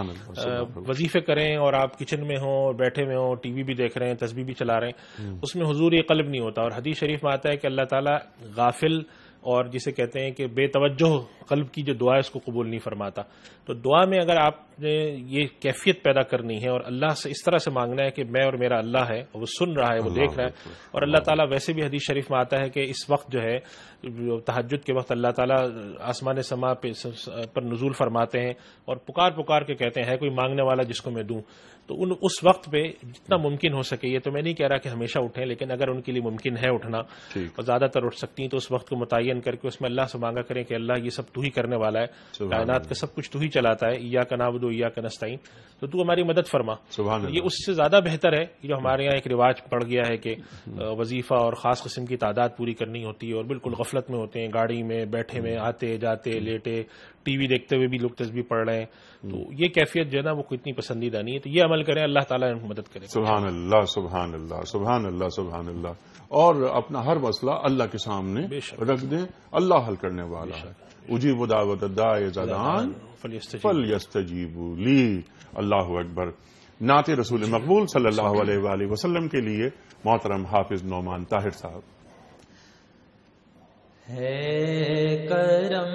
آپ وظیفے کریں اور آپ کچن میں ہوں، بیٹھے میں ہوں، ٹی وی بھی دیکھ رہے ہیں، تسبیح بھی چلا رہے ہیں، اس میں حضور یہ قلب نہیں ہوتا. اور حدیث شریف میں آتا ہے کہ اللہ تعالیٰ غافل اور جسے کہتے ہیں کہ بے توجہ قلب کی جو دعا ہے اس کو قبول نہیں فرماتا. تو دعا میں اگر آپ نے یہ کیفیت پیدا کرنی ہے اور اللہ سے اس طرح سے مانگنا ہے کہ میں اور میرا اللہ ہے، وہ سن رہا ہے، وہ دیکھ رہا ہے، اور اللہ تعالیٰ ویسے بھی حدیث شریف میں آتا ہے کہ اس وقت جو ہے تہجد کے وقت اللہ تعالیٰ آسمان سما پر نزول فرماتے ہیں اور پکار پکار کے کہتے ہیں ہے کوئی مانگنے والا جس کو میں دوں. تو ان اس وقت پہ جتنا ممکن ہو سکے، یہ تو میں نہیں کہہ رہا کہ ہمیشہ اٹھیں، لیکن اگر ان کے لیے ممکن ہے اٹھنا اور زیادہ تر اٹھ سکتی ہیں تو اس وقت کو متعین کر کے اس میں اللہ سے مانگا کریں کہ اللہ یہ سب تو ہی کرنے والا ہے، کائنات کا سب کچھ تو ہی چلاتا ہے، ایاک نعبد و ایاک نستعین، تو تو ہماری مدد فرما. یہ اس سے زیادہ بہتر ہے. جو ہمارے یہاں ایک رواج پڑ گیا ہے کہ وظیفہ اور خاص قسم کی تعداد پوری کرنی ہوتی ہے اور بالکل غفلت میں ہوتے ہیں، گاڑی میں بیٹھے میں، آتے جاتے لیٹے، ٹی وی دیکھتے ہوئے بھی لوگ تسبیح پڑھ رہے ہیں، تو یہ کیفیت جو ہے نا وہ اتنی پسندیدہ نہیں ہے. تو یہ عمل کریں، اللہ تعالیٰ ان کو مدد کرے. سبحان اللہ، سبحان اللہ، سبحان اللہ، سبحان اللہ. اور اپنا ہر مسئلہ اللہ کے سامنے رکھ دیں، اللہ حل کرنے والا ہے. اجیب دعوت الداعی اذا دعان فلیستجیبوا لی. اللہ اکبر. نعت رسول مقبول صلی اللہ علیہ وآلہ وسلم کے لیے محترم حافظ نعمان طاہر صاحب. ہے کرم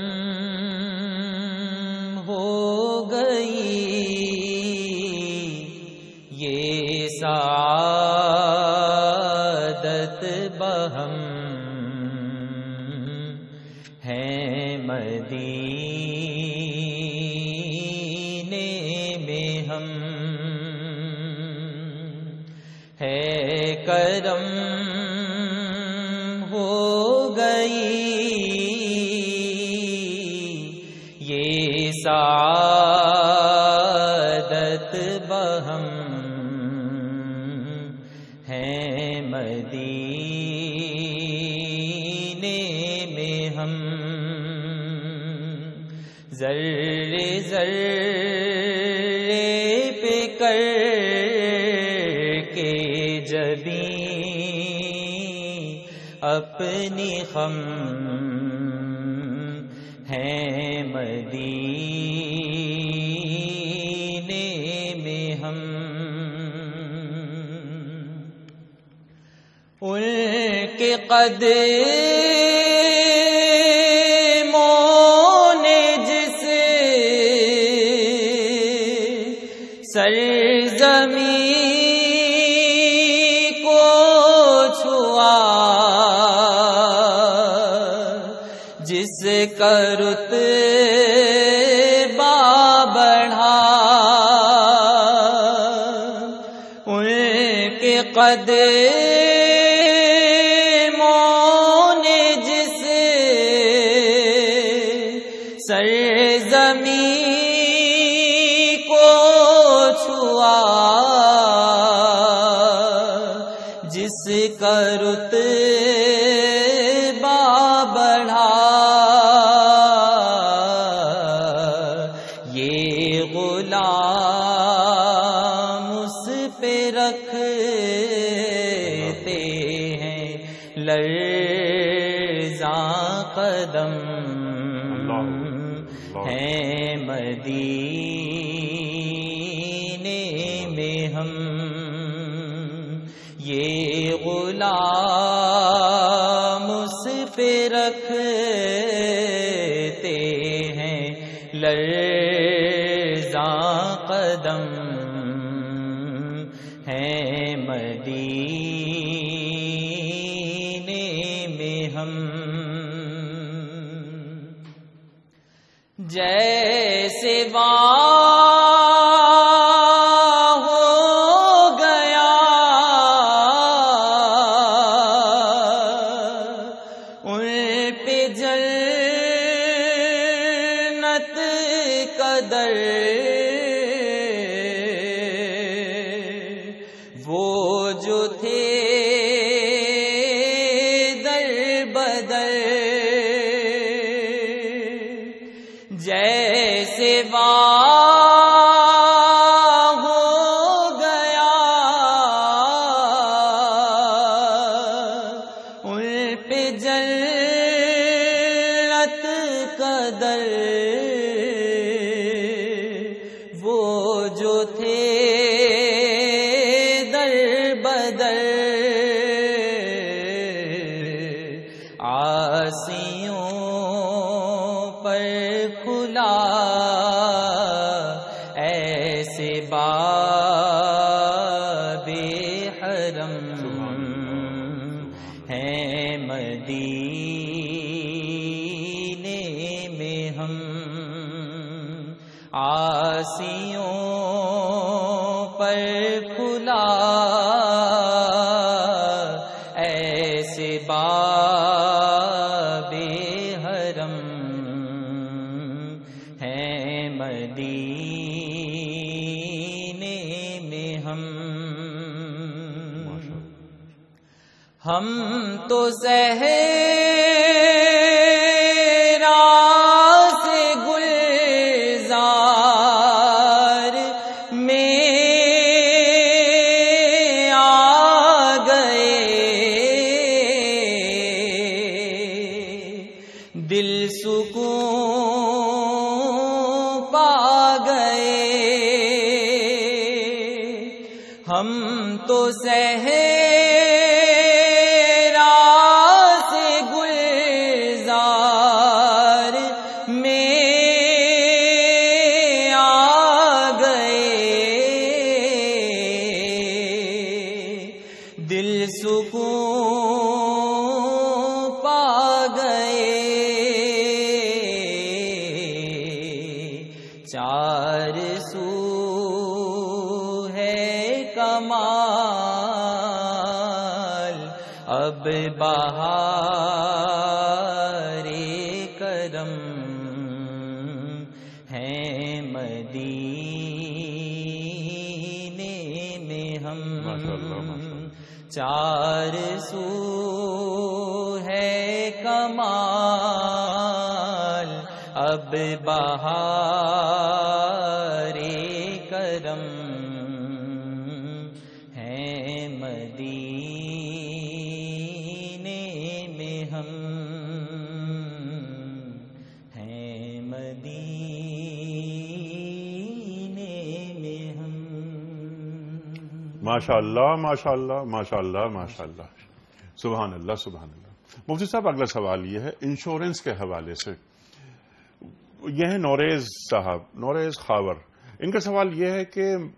ہو گئی یہ سعادت بہم ہے مدینے میں ہم. ہے کرم ہو گئی یہ سعادت بہم ہے مدینے میں ہم. ذرے ذرے پہ کر کے جبیں اپنی خم ہے مدینے میں ہم. ان کے قدموں نے جس سرزمین کو چھوا جس کا رتبہ بڑھا ان کے قدموں نے جس سرزمین کو چھوا جس کا رتبہ بڑھا یہ غلام اس پہ رکھتے ہیں لرزاں قدم ہیں مدینے میں ہم یہ غلام اس پہ رکھتے ہیں لرزاں قدم ہیں مدینے میں ہم جیسے واہ ہو گیا ان پہ جنت کا در وہ جو تھے در بدر جیسے واہ ہو گیا ان پہ جنت کا در وہ جو تھے در بدر عاصیوں پر کھلا ایسے باب حرم ہیں مدینے میں ہم عاصیوں پر کھلا ایسے باب حرم ہیں مدینے میں ہم ہم تو صحرا سے گلزار میں آ گئے دل سکون پا گئے ہم تو صحرا سے گلزار میں آ گئے دل سکون پا گئے چار سو ہے کمال اب بہار کرم ہیں مدینے میں ہم چار سو ہے کمال اب بہار کرم ہیں مدینے میں ہم ہیں مدینے میں ہم ماشاء اللہ ماشاء اللہ ماشاء اللہ ماشاء اللہ سبحان اللہ سبحان اللہ. مفتی صاحب اگلا سوال یہ ہے انشورنس کے حوالے سے. یہ ہے نوریز صاحب، نوریز خاور. ان کا سوال یہ ہے کہ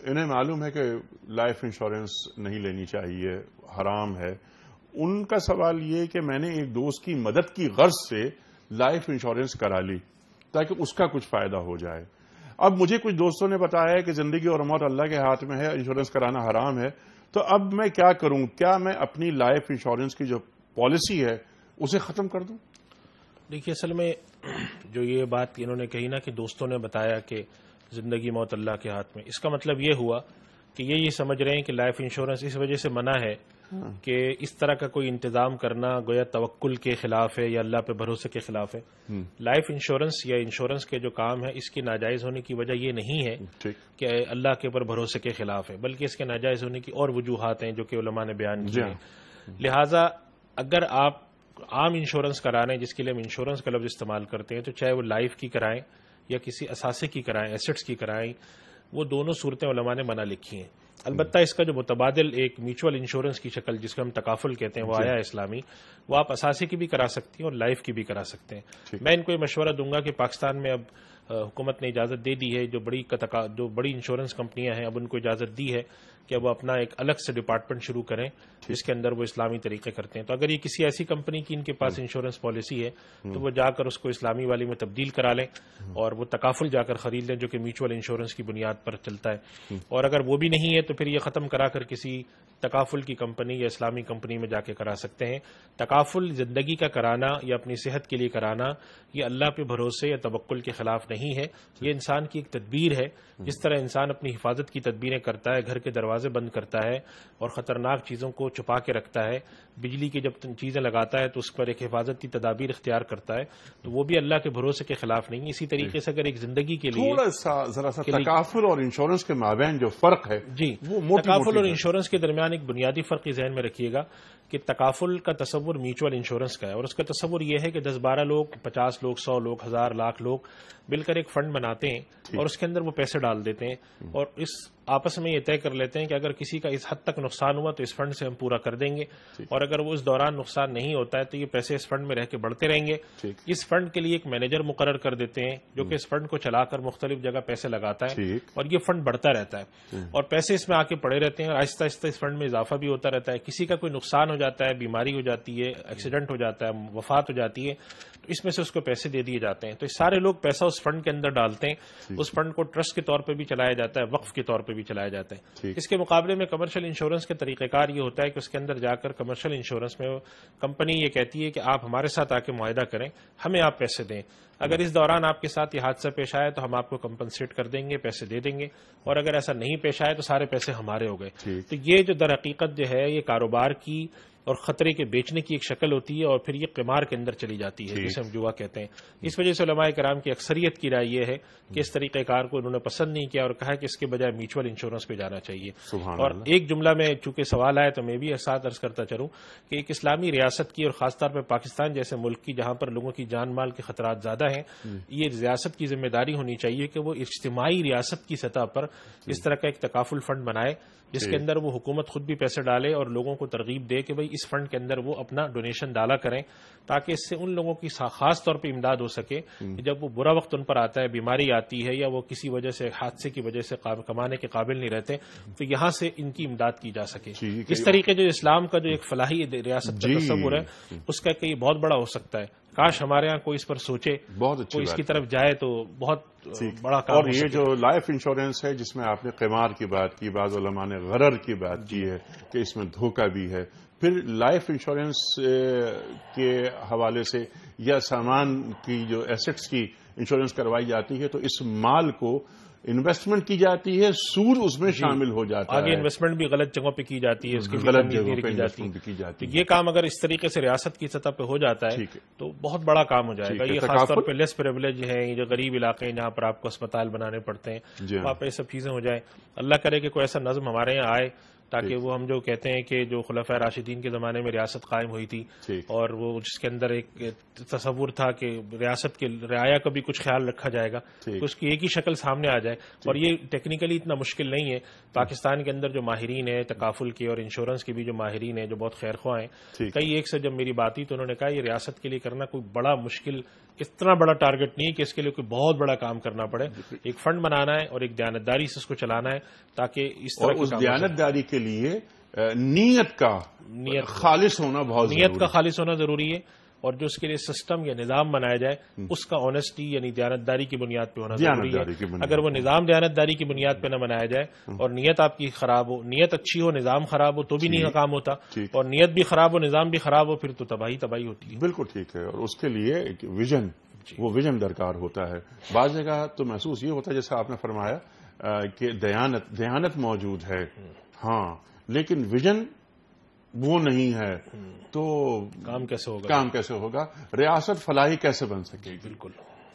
انہیں معلوم ہے کہ لائف انشورنس نہیں لینی چاہیے، حرام ہے، ان کا سوال یہ کہ میں نے ایک دوست کی مدد کی غرض سے لائف انشورنس کرا لی تاکہ اس کا کچھ فائدہ ہو جائے۔ اب مجھے کچھ دوستوں نے بتایا ہے کہ زندگی اور موت اللہ کے ہاتھ میں ہے، انشورنس کرانا حرام ہے، تو اب میں کیا کروں؟ کیا میں اپنی لائف انشورنس کی جو پالیسی ہے اسے ختم کر دوں؟ دیکھیے، اصل میں جو یہ بات انہوں نے کہی نا کہ دوستوں نے بتایا کہ زندگی موت اللہ کے ہاتھ میں، اس کا مطلب یہ ہوا کہ یہ یہ سمجھ رہے ہیں کہ لائف انشورنس اس وجہ سے منع ہے کہ اس طرح کا کوئی انتظام کرنا گویا توکل کے خلاف ہے یا اللہ پہ بھروسے کے خلاف ہے۔ لائف انشورنس یا انشورنس کے جو کام ہے اس کی ناجائز ہونے کی وجہ یہ نہیں ہے کہ اللہ کے اوپر بھروسے کے خلاف ہے، بلکہ اس کے ناجائز ہونے کی اور وجوہات ہیں جو کہ علماء نے بیان کی ہیں۔ لہٰذا اگر آپ عام انشورنس کرا رہے ہیں، جس کے لیے ہم انشورنس کا لفظ استعمال کرتے ہیں، تو چاہے وہ لائف کی کرائیں یا کسی اثاثے کی کرائیں، ایسٹس کی کرائیں، وہ دونوں صورتیں علماء نے منع لکھی ہیں۔ البتہ اس کا جو متبادل ایک میوچل انشورنس کی شکل جس کو ہم تکافل کہتے ہیں وہ آیا اسلامی، وہ آپ اثاثے کی بھی کرا سکتی ہیں اور لائف کی بھی کرا سکتے ہیں۔ میں ان کو یہ مشورہ دوں گا کہ پاکستان میں اب حکومت نے اجازت دے دی ہے، جو بڑی جو بڑی انشورنس کمپنیاں ہیں اب ان کو اجازت دی ہے کہ وہ اپنا ایک الگ سے ڈپارٹمنٹ شروع کریں جس کے اندر وہ اسلامی طریقے کرتے ہیں۔ تو اگر یہ کسی ایسی کمپنی کی ان کے پاس انشورنس پالیسی ہے تو وہ جا کر اس کو اسلامی والی میں تبدیل کرا لیں اور وہ تکافل جا کر خرید لیں جو کہ میوچل انشورنس کی بنیاد پر چلتا ہے، اور اگر وہ بھی نہیں ہے تو پھر یہ ختم کرا کر کسی تکافل کی کمپنی یا اسلامی کمپنی میں جا کے کرا سکتے ہیں۔ تکافل زندگی کا کرانا یا اپنی صحت کے لیے کرانا یہ اللہ پہ بھروسے یا توکل کے خلاف نہیں ہے، یہ انسان کی ایک تدبیر ہے۔ جس طرح انسان اپنی حفاظت کی تدبیریں کرتا ہے، گھر کے دروازے بند کرتا ہے اور خطرناک چیزوں کو چھپا کے رکھتا ہے، بجلی کی جب چیزیں لگاتا ہے تو اس پر ایک حفاظتی تدابیر اختیار کرتا ہے، تو وہ بھی اللہ کے بھروسے کے خلاف نہیں۔ اسی طریقے سے اگر ایک زندگی کے لیے تھوڑا سا ذرا سا تکافل اور انشورنس کے مابین جو فرق ہے جی وہ تکافل اور انشورنس کے درمیان ایک بنیادی فرق ذہن میں رکھیے گا کہ تکافل کا تصور میوچل انشورنس کا ہے، اور اس کا تصور یہ ہے کہ دس بارہ لوگ، پچاس لوگ، سو لوگ، ہزار، لاکھ لوگ مل کر ایک فنڈ بناتے ہیں اور اس کے اندر وہ پیسے ڈال دیتے ہیں اور اس آپس میں یہ طے کر لیتے ہیں کہ اگر کسی کا اس حد تک نقصان ہوا تو اس فنڈ سے ہم پورا کر دیں گے، اور اگر وہ اس دوران نقصان نہیں ہوتا ہے تو یہ پیسے اس فنڈ میں رہ کے بڑھتے رہیں گے۔ اس فنڈ کے لیے ایک مینیجر مقرر کر دیتے ہیں جو کہ اس فنڈ کو چلا کر مختلف جگہ پیسے لگاتا ہے اور یہ فنڈ بڑھتا رہتا ہے اور پیسے اس میں آ کے پڑے رہتے ہیں اور آہستہ آہستہ اس فنڈ میں اضافہ بھی ہوتا رہتا ہے۔ کسی کا کوئی نقصان ہو جاتا ہے، بیماری ہو جاتی ہے، ایکسیڈنٹ ہو جاتا ہے، وفات ہو جاتی ہے، تو اس میں سے اس کو پیسے دے دیے جاتے ہیں۔ تو سارے لوگ پیسہ اس فنڈ کے اندر ڈالتے ہیں، اس فنڈ کو ٹرسٹ کے طور پہ بھی چلایا جاتا ہے، وقف کے طور پہ بھی چلایا جاتا ہے۔ اس کے مقابلے میں کمرشل انشورنس کے طریقہ کار یہ ہوتا ہے کہ اس کے اندر جا کر کمرشل انشورنس میں کمپنی یہ کہتی ہے کہ آپ ہمارے ساتھ آ کے معاہدہ کریں، ہمیں آپ پیسے دیں، اگر اس دوران آپ کے ساتھ یہ حادثہ پیش آئے تو ہم آپ کو کمپنسیٹ کر دیں گے، پیسے دے دیں گے، اور اگر ایسا نہیں پیش آئے تو سارے پیسے ہمارے ہو گئے۔ تو یہ جو در حقیقت جو ہے یہ کاروبار کی اور خطرے کے بیچنے کی ایک شکل ہوتی ہے اور پھر یہ قمار کے اندر چلی جاتی ہے جسے ہم جوا کہتے ہیں۔ اس وجہ سے علماء کرام کی اکثریت کی رائے یہ ہے کہ اس طریقہ کار کو انہوں نے پسند نہیں کیا اور کہا کہ اس کے بجائے میوچل انشورنس پہ جانا چاہیے۔ اور ایک جملہ میں چونکہ سوال آیا تو میں بھی ساتھ عرض کرتا چلوں کہ ایک اسلامی ریاست کی اور خاص طور پہ پاکستان جیسے ملک کی جہاں پر لوگوں کی جان مال کے خطرات زیادہ ہیں، یہ ریاست کی ذمہ داری ہونی چاہیے کہ وہ اجتماعی ریاست کی سطح پر اس طرح کا ایک تکافل فنڈ بنائے جس کے اندر وہ حکومت خود بھی پیسے ڈالے اور لوگوں کو ترغیب دے کہ بھئی اس فنڈ کے اندر وہ اپنا ڈونیشن ڈالا کریں، تاکہ اس سے ان لوگوں کی خاص طور پہ امداد ہو سکے کہ جب وہ برا وقت ان پر آتا ہے، بیماری آتی ہے یا وہ کسی وجہ سے حادثے کی وجہ سے کمانے کے قابل نہیں رہتے، تو یہاں سے ان کی امداد کی جا سکے۔ اس طریقے جو اسلام کا جو ایک فلاحی ریاست کا تصور ہے اس کا کئی بہت بڑا ہو سکتا ہے۔ کاش ہمارے ہاں کوئی اس پر سوچے، کوئی اس کی طرف جائے تو بہت بڑا کام۔ اور یہ جو لائف انشورنس ہے جس میں آپ نے قمار کی بات کی، بعض علماء نے غرر کی بات کی ہے کہ اس میں دھوکہ بھی ہے، پھر لائف انشورنس کے حوالے سے یا سامان کی جو ایسٹس کی انشورنس کروائی جاتی ہے تو اس مال کو انویسٹمنٹ کی جاتی ہے، سود اس میں شامل ہو جاتا ہے، آگے انویسٹمنٹ بھی غلط جگہوں پہ کی جاتی ہے، اس کی غلط جگہوں پہ انویسٹمنٹ کی جاتی ہے۔ یہ کام اگر اس طریقے سے ریاست کی سطح پہ ہو جاتا ہے تو بہت بڑا کام ہو جائے گا۔ یہ خاص طور پہ لیس پریویلیج ہیں، یہ جو غریب علاقے ہیں جہاں پر آپ کو اسپتال بنانے پڑتے ہیں، وہاں پہ یہ سب چیزیں ہو جائیں۔ اللہ کرے کہ کوئی ایسا نظم ہمارے یہاں آئے تاکہ وہ ہم جو کہتے ہیں کہ جو خلفائے راشدین کے زمانے میں ریاست قائم ہوئی تھی اور وہ جس کے اندر ایک تصور تھا کہ ریاست کے رعایا کا بھی کچھ خیال رکھا جائے گا، تو اس کی ایک ہی شکل سامنے آ جائے، اور یہ ٹیکنیکلی اتنا مشکل نہیں ہے۔ پاکستان کے اندر جو ماہرین ہیں تکافل کے اور انشورنس کے بھی جو ماہرین ہیں جو بہت خیر خواہ ہیں، کئی ایک سے جب میری بات ہوئی تو انہوں نے کہا یہ ریاست کے لیے کرنا کوئی بڑا مشکل اتنا بڑا ٹارگٹ نہیں ہے کہ اس کے لیے کوئی بہت بڑا کام کرنا پڑے. ایک فنڈ بنانا ہے اور ایک دیانتداری سے اس کو چلانا ہے تاکہ اس طرح اور اس دیانتداری کے لیے نیت کا نیت خالص ہونا بہت ضروری ہے. نیت کا خالص ہونا ضروری ہے اور جو اس کے لیے سسٹم یا نظام بنایا جائے اس کا آنےسٹی یعنی دیانتداری کی بنیاد پہ ہونا ضروری ہے. اگر وہ نظام دیانتداری کی بنیاد پہ نہ بنایا جائے اور نیت آپ کی خراب ہو, نیت اچھی ہو نظام خراب ہو تو بھی نہیں کام ہوتا, اور نیت بھی خراب ہو نظام بھی خراب ہو پھر تو تباہی تباہی ہوتی ہے. بالکل ٹھیک ہے. اور اس کے لیے ایک ویژن وہ ویژن درکار ہوتا ہے. بعض جگہ تو محسوس یہ ہوتا ہے جیسا آپ نے فرمایا کہ دیانت دیانت موجود ہے ہاں لیکن ویژن وہ نہیں ہے تو کام کیسے ہوگا کام کیسے ہوگا ریاست فلاحی کیسے بن سکے گی. بالکل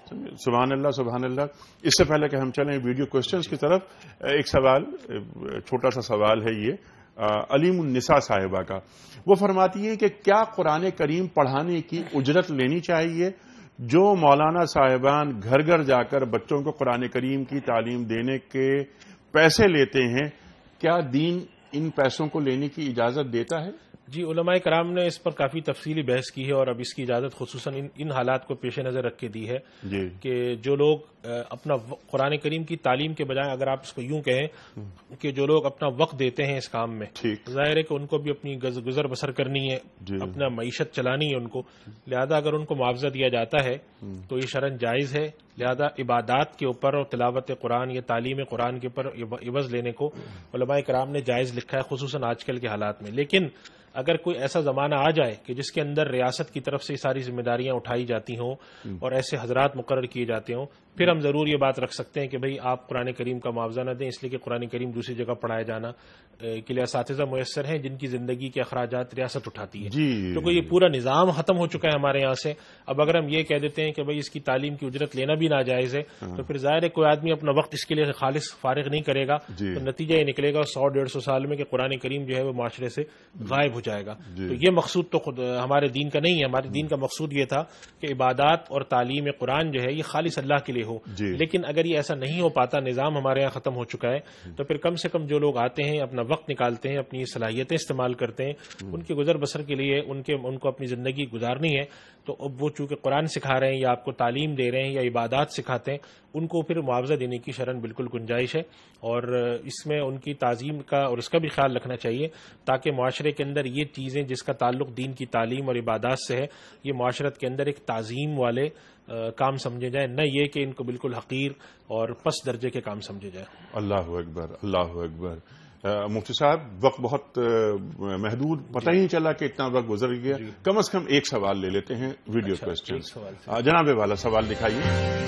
سبحان اللہ سبحان اللہ. اس سے پہلے کہ ہم چلیں ویڈیو کوسچنز کی طرف, ایک سوال چھوٹا سا سوال ہے یہ علیم النساء صاحبہ کا. وہ فرماتی ہے کہ کیا قرآن کریم پڑھانے کی اجرت لینی چاہیے؟ جو مولانا صاحبان گھر گھر جا کر بچوں کو قرآن کریم کی تعلیم دینے کے پیسے لیتے ہیں, کیا دین ان پیسوں کو لینے کی اجازت دیتا ہے؟ جی علماء کرام نے اس پر کافی تفصیلی بحث کی ہے اور اب اس کی اجازت خصوصاً ان ان حالات کو پیش نظر رکھ کے دی ہے جی. کہ جو لوگ اپنا قرآن کریم کی تعلیم کے بجائے اگر آپ اس کو یوں کہیں کہ جو لوگ اپنا وقت دیتے ہیں اس کام میں, ظاہر ہے کہ ان کو بھی اپنی گزر بسر کرنی ہے جی. اپنا معیشت چلانی ہے ان کو, لہذا اگر ان کو معاوضہ دیا جاتا ہے تو یہ شرعاً جائز ہے. لہذا عبادات کے اوپر اور تلاوت قرآن یا تعلیم قرآن کے اوپر عوض لینے کو علماء کرام نے جائز لکھا ہے خصوصاً آج کل کے حالات میں. لیکن اگر کوئی ایسا زمانہ آ جائے کہ جس کے اندر ریاست کی طرف سے ساری ذمہ داریاں اٹھائی جاتی ہوں اور ایسے حضرات مقرر کیے جاتے ہوں, پھر ہم ضرور یہ بات رکھ سکتے ہیں کہ بھئی آپ قرآن کریم کا معاوضہ نہ دیں اس لیے کہ قرآن کریم دوسری جگہ پڑھایا جانا کے لیے اساتذہ میسر ہیں جن کی زندگی کے اخراجات ریاست اٹھاتی ہے جی. تو یہ پورا نظام ختم ہو چکا ہے ہمارے یہاں سے. اب اگر ہم یہ کہہ دیتے ہیں کہ بھئی اس کی تعلیم کی اجرت لینا بھی ناجائز ہے تو پھر ظاہر ہے کوئی آدمی اپنا وقت اس کے لیے خالص فارغ نہیں کرے گا جی. تو نتیجہ یہ نکلے گا سو ڈیڑھ سو سال میں کہ قرآن کریم جو ہے وہ معاشرے سے غائب ہو جائے گا جی. تو یہ مقصود تو خود ہمارے دین کا نہیں ہے. ہمارے دین کا مقصود یہ تھا کہ عبادات اور تعلیم قرآن جو ہے یہ خالص اللہ کے لیے ہو جی. لیکن اگر یہ ایسا نہیں ہو پاتا, نظام ہمارے یہاں ختم ہو چکا ہے, تو پھر کم سے کم جو لوگ آتے ہیں اپنا وقت نکالتے ہیں اپنی صلاحیتیں استعمال کرتے ہیں ان کے گزر بسر کے لیے ان کے ان کو اپنی زندگی گزارنی ہے, تو اب وہ چونکہ قرآن سکھا رہے ہیں یا آپ کو تعلیم دے رہے ہیں یا عبادات سکھاتے ہیں ان کو پھر معاوضہ دینے کی شرعاً بالکل گنجائش ہے. اور اس میں ان کی تعظیم کا اور اس کا بھی خیال رکھنا چاہیے تاکہ معاشرے کے اندر یہ چیزیں جس کا تعلق دین کی تعلیم اور عبادات سے ہے یہ معاشرت کے اندر ایک تعظیم والے کام سمجھے جائیں, نہ یہ کہ ان کو بالکل حقیر اور پس درجے کے کام سمجھے جائیں. اللہ اکبر اللہ اکبر. مفتی صاحب وقت بہت محدود, پتہ ہی نہیں چلا کہ اتنا وقت گزر گیا. جی. کم از کم ایک سوال لے لیتے ہیں ویڈیو اچھا, کوسچن. جناب والا سوال دکھائیے.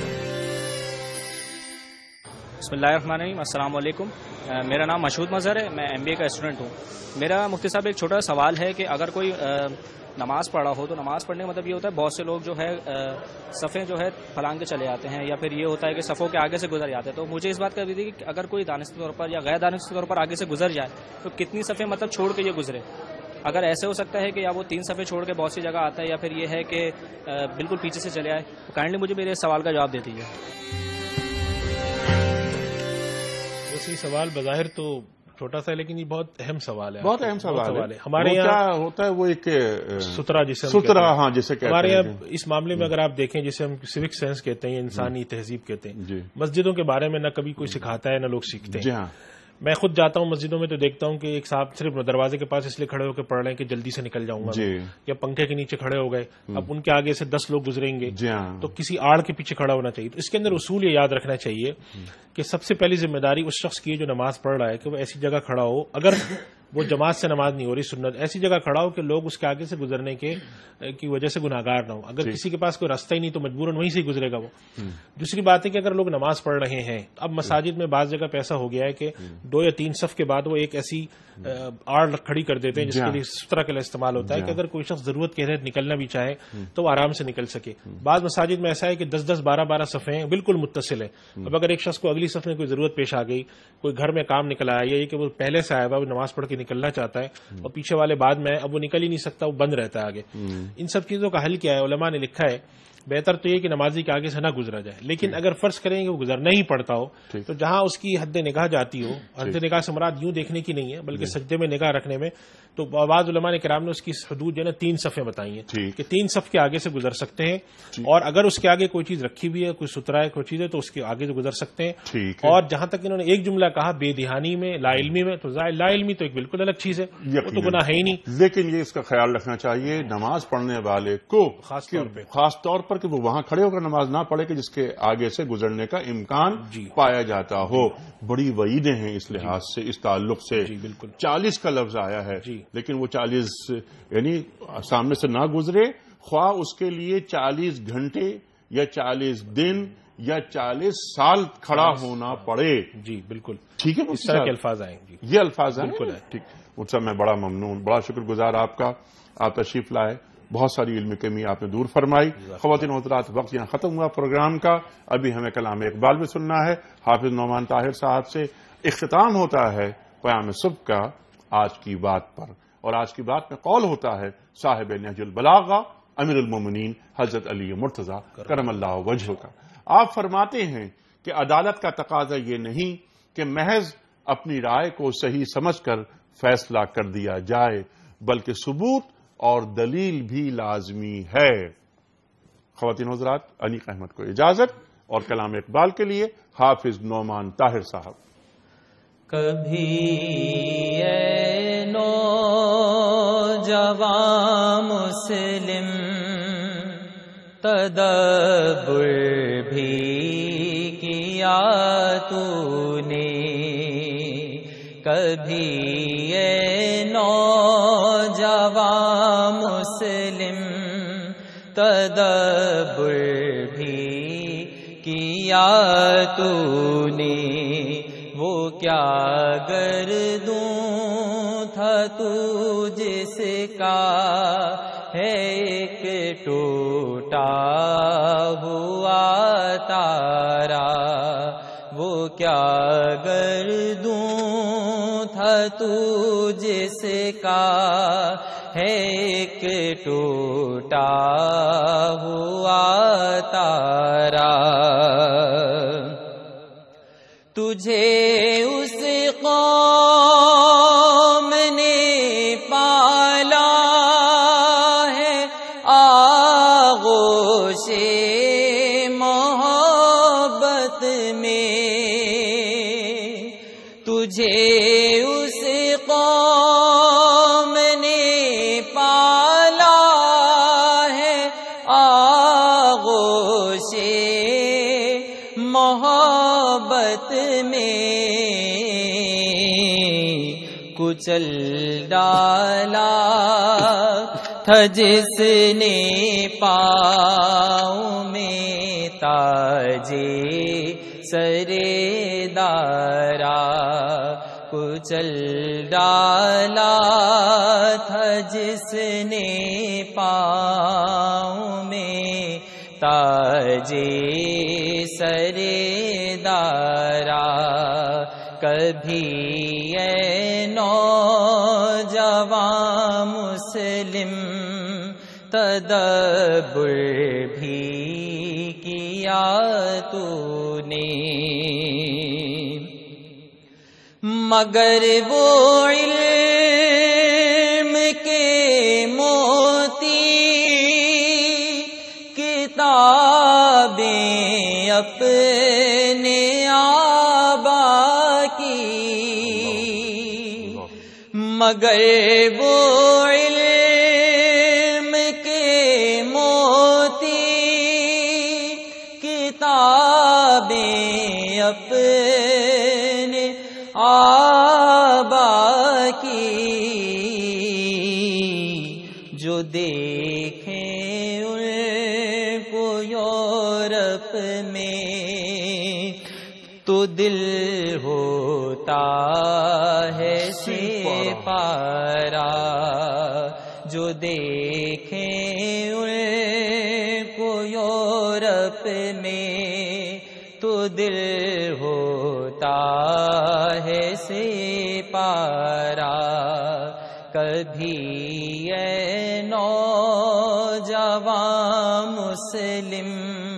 بسم اللہ الرحمن الرحیم. السلام علیکم. میرا نام مشہود مظہر ہے, میں ایم بی اے کا اسٹوڈنٹ ہوں. میرا مفتی صاحب ایک چھوٹا سوال ہے کہ اگر کوئی نماز پڑھا ہو تو نماز پڑھنے کا مطلب یہ ہوتا ہے بہت سے لوگ جو ہے صفیں جو ہے پھلانگ کے چلے آتے ہیں یا پھر یہ ہوتا ہے کہ صفوں کے آگے سے گزر جاتے ہیں. تو مجھے اس بات کا بھی تھی کہ اگر کوئی دانشی طور پر یا غیر دانشی طور پر آگے سے گزر جائے تو کتنی صفیں مطلب چھوڑ کے یہ گزرے؟ اگر ایسے ہو سکتا ہے کہ یا وہ تین صفحے چھوڑ کے بہت سی جگہ آتا ہے یا پھر یہ ہے کہ بالکل پیچھے سے چلے آئے, تو کائنڈلی مجھے میرے سوال کا جواب دے دیجیے. ویسے سوال بظاہر تو چھوٹا سا لیکن یہ بہت اہم سوال ہے. بہت اہم سوال ہے. ہمارے یہاں ہوتا ہے وہ ایک سترا جسے سترا ہاں جسے کہتے ہیں. ہمارے یہاں اس معاملے میں اگر آپ دیکھیں جسے ہم سیوک سینس کہتے ہیں, انسانی تہذیب کہتے ہیں, مسجدوں کے بارے میں نہ کبھی کوئی سکھاتا ہے نہ لوگ سیکھتے ہیں. میں خود جاتا ہوں مسجدوں میں تو دیکھتا ہوں کہ ایک صاحب صرف دروازے کے پاس اس لیے کھڑے ہو کے پڑھ رہے ہیں کہ جلدی سے نکل جاؤں گا جی. یا پنکھے کے نیچے کھڑے ہو گئے, اب ان کے آگے سے دس لوگ گزریں گے جی. تو کسی آڑ کے پیچھے کھڑا ہونا چاہیے. تو اس کے اندر اصول یہ یاد رکھنا چاہیے کہ سب سے پہلی ذمہ داری اس شخص کی ہے جو نماز پڑھ رہا ہے کہ وہ ایسی جگہ کھڑا ہو, اگر وہ جماعت سے نماز نہیں ہو رہی سنت, ایسی جگہ کھڑا ہو کہ لوگ اس کے آگے سے گزرنے کے کی وجہ سے گناہگار نہ ہو. اگر کسی کے پاس کوئی راستہ ہی نہیں تو مجبوراً وہیں سے گزرے گا وہ. دوسری بات ہے کہ اگر لوگ نماز پڑھ رہے ہیں, اب مساجد میں بعض جگہ پہ ایسا ہو گیا ہے کہ دو یا تین صف کے بعد وہ ایک ایسی آڑ کھڑی کر دیتے ہیں جس کے لیے سترہ کے لیے استعمال ہوتا ہے کہ اگر کوئی شخص ضرورت کے تحت نکلنا بھی چاہے تو وہ آرام سے نکل سکے. بعض مساجد میں ایسا ہے کہ دس دس بارہ بارہ صفیں بالکل متصل ہیں. اب اگر ایک شخص کو اگلی صف میں کوئی ضرورت پیش آ گئی, کوئی گھر میں کام نکل آیا, یہ کہ وہ پہلے سے آیا ہوا وہ نماز پڑھ کے نکلنا چاہتا ہے اور پیچھے والے بعد میں اب وہ نکل ہی نہیں سکتا, وہ بند رہتا ہے آگے. ان سب چیزوں کا حل کیا ہے؟ علماء نے لکھا ہے بہتر تو یہ کہ نمازی کے آگے سے نہ گزرا جائے. لیکن اگر فرض کریں کہ وہ گزرنا ہی پڑتا ہو تو جہاں اس کی حد نگاہ جاتی ہو، حد نگاہ سے مراد یوں دیکھنے کی نہیں ہے بلکہ سجدے میں نگاہ رکھنے میں، تو بعض علماء نے کرام نے اس کی حدود جو ہے نا تین صفیں بتائی ہیں کہ تین صف کے آگے سے گزر سکتے ہیں، اور اگر اس کے آگے کوئی چیز رکھی ہوئی ہے، کوئی سترا ہے، کوئی چیز ہے، تو اس کے آگے سے گزر سکتے ہیں. اور جہاں تک انہوں نے ایک جملہ کہا بے دہانی میں، لا علمی میں، تو لا علمی تو ایک بالکل الگ چیز ہے، وہ تو گناہ ہے ہی نہیں. لیکن یہ اس کا خیال رکھنا چاہیے نماز پڑھنے والے کو خاص طور پہ خاص طور پر کہ وہ وہاں کھڑے ہو کر نماز نہ پڑھے کہ جس کے آگے سے گزرنے کا امکان پایا جاتا ہو. بڑی وعیدیں ہیں اس لحاظ سے، اس تعلق سے. بالکل چالیس کا لفظ آیا ہے، لیکن وہ چالیس یعنی سامنے سے نہ گزرے، خواہ اس کے لیے چالیس گھنٹے یا چالیس دن یا چالیس سال کھڑا ہونا پڑے. جی بالکل ٹھیک ہے، اس طرح کے الفاظ آئیں گے. یہ الفاظ ہیں بالکل. ٹھیک. مجھ سے میں بڑا ممنون، بڑا شکر گزار آپ کا، آپ تشریف لائے، بہت ساری علمی کمی آپ نے دور فرمائی. خواتین و حضرات، وقت یہاں ختم ہوا پروگرام کا. ابھی ہمیں کلام اقبال بھی سننا ہے حافظ نعمان طاہر صاحب سے. اختتام ہوتا ہے پیام صبح کا آج کی بات پر، اور آج کی بات میں قول ہوتا ہے صاحب نہج البلاغہ امیر المومنین حضرت علی مرتضیٰ کرم اللہ وجہہ کا. آپ فرماتے ہیں کہ عدالت کا تقاضا یہ نہیں کہ محض اپنی رائے کو صحیح سمجھ کر فیصلہ کر دیا جائے، بلکہ ثبوت اور دلیل بھی لازمی ہے. خواتین حضرات، انیق احمد کو اجازت، اور کلام اقبال کے لیے حافظ نعمان طاہر صاحب. کبھی اے نوجوان مسلم تدبر بھی کیا تو نے، کبھی اے نوجوان مسلم تدبر بھی کیا تو نے، وہ کیا گردوں تھا تو جس کا ہے ایک ٹوٹا ہوا تارا، وہ کیا گردوں تھا تو جس کا ہے ایک ٹوٹا ہوا تارا. تجھے اس قوم نے پالا ہے آغوش محبت میں، تجھے اس قوم نے پالا ہے آغوش محبت میں، کچل ڈالا تھا جس نے پاؤں میں تاجے سرے دارا، کچل ڈالا تھا جس نے پاؤں میں تاجے سرے دارا. کبھی اے نوجوان مسلم تدبر بھی کیا تو نے، مگر وہ علم کے موتی کتابیں اپنے آبا کی، مگر وہ علم کے موتی کتابیں اپنے آبا کی، جو دیکھیں ان کو یورپ میں تو دل ہوتا ہے سپارا، جو دیکھیں ان کو یورپ میں تو دل ہوتا ہے سپارا. کبھی اے نوجوان مسلم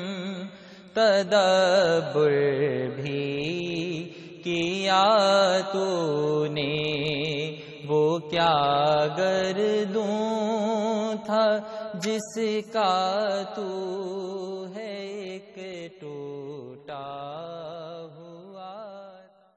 تدبر بھی کیا تو نے، وہ کیا گردوں تھا جس کا تو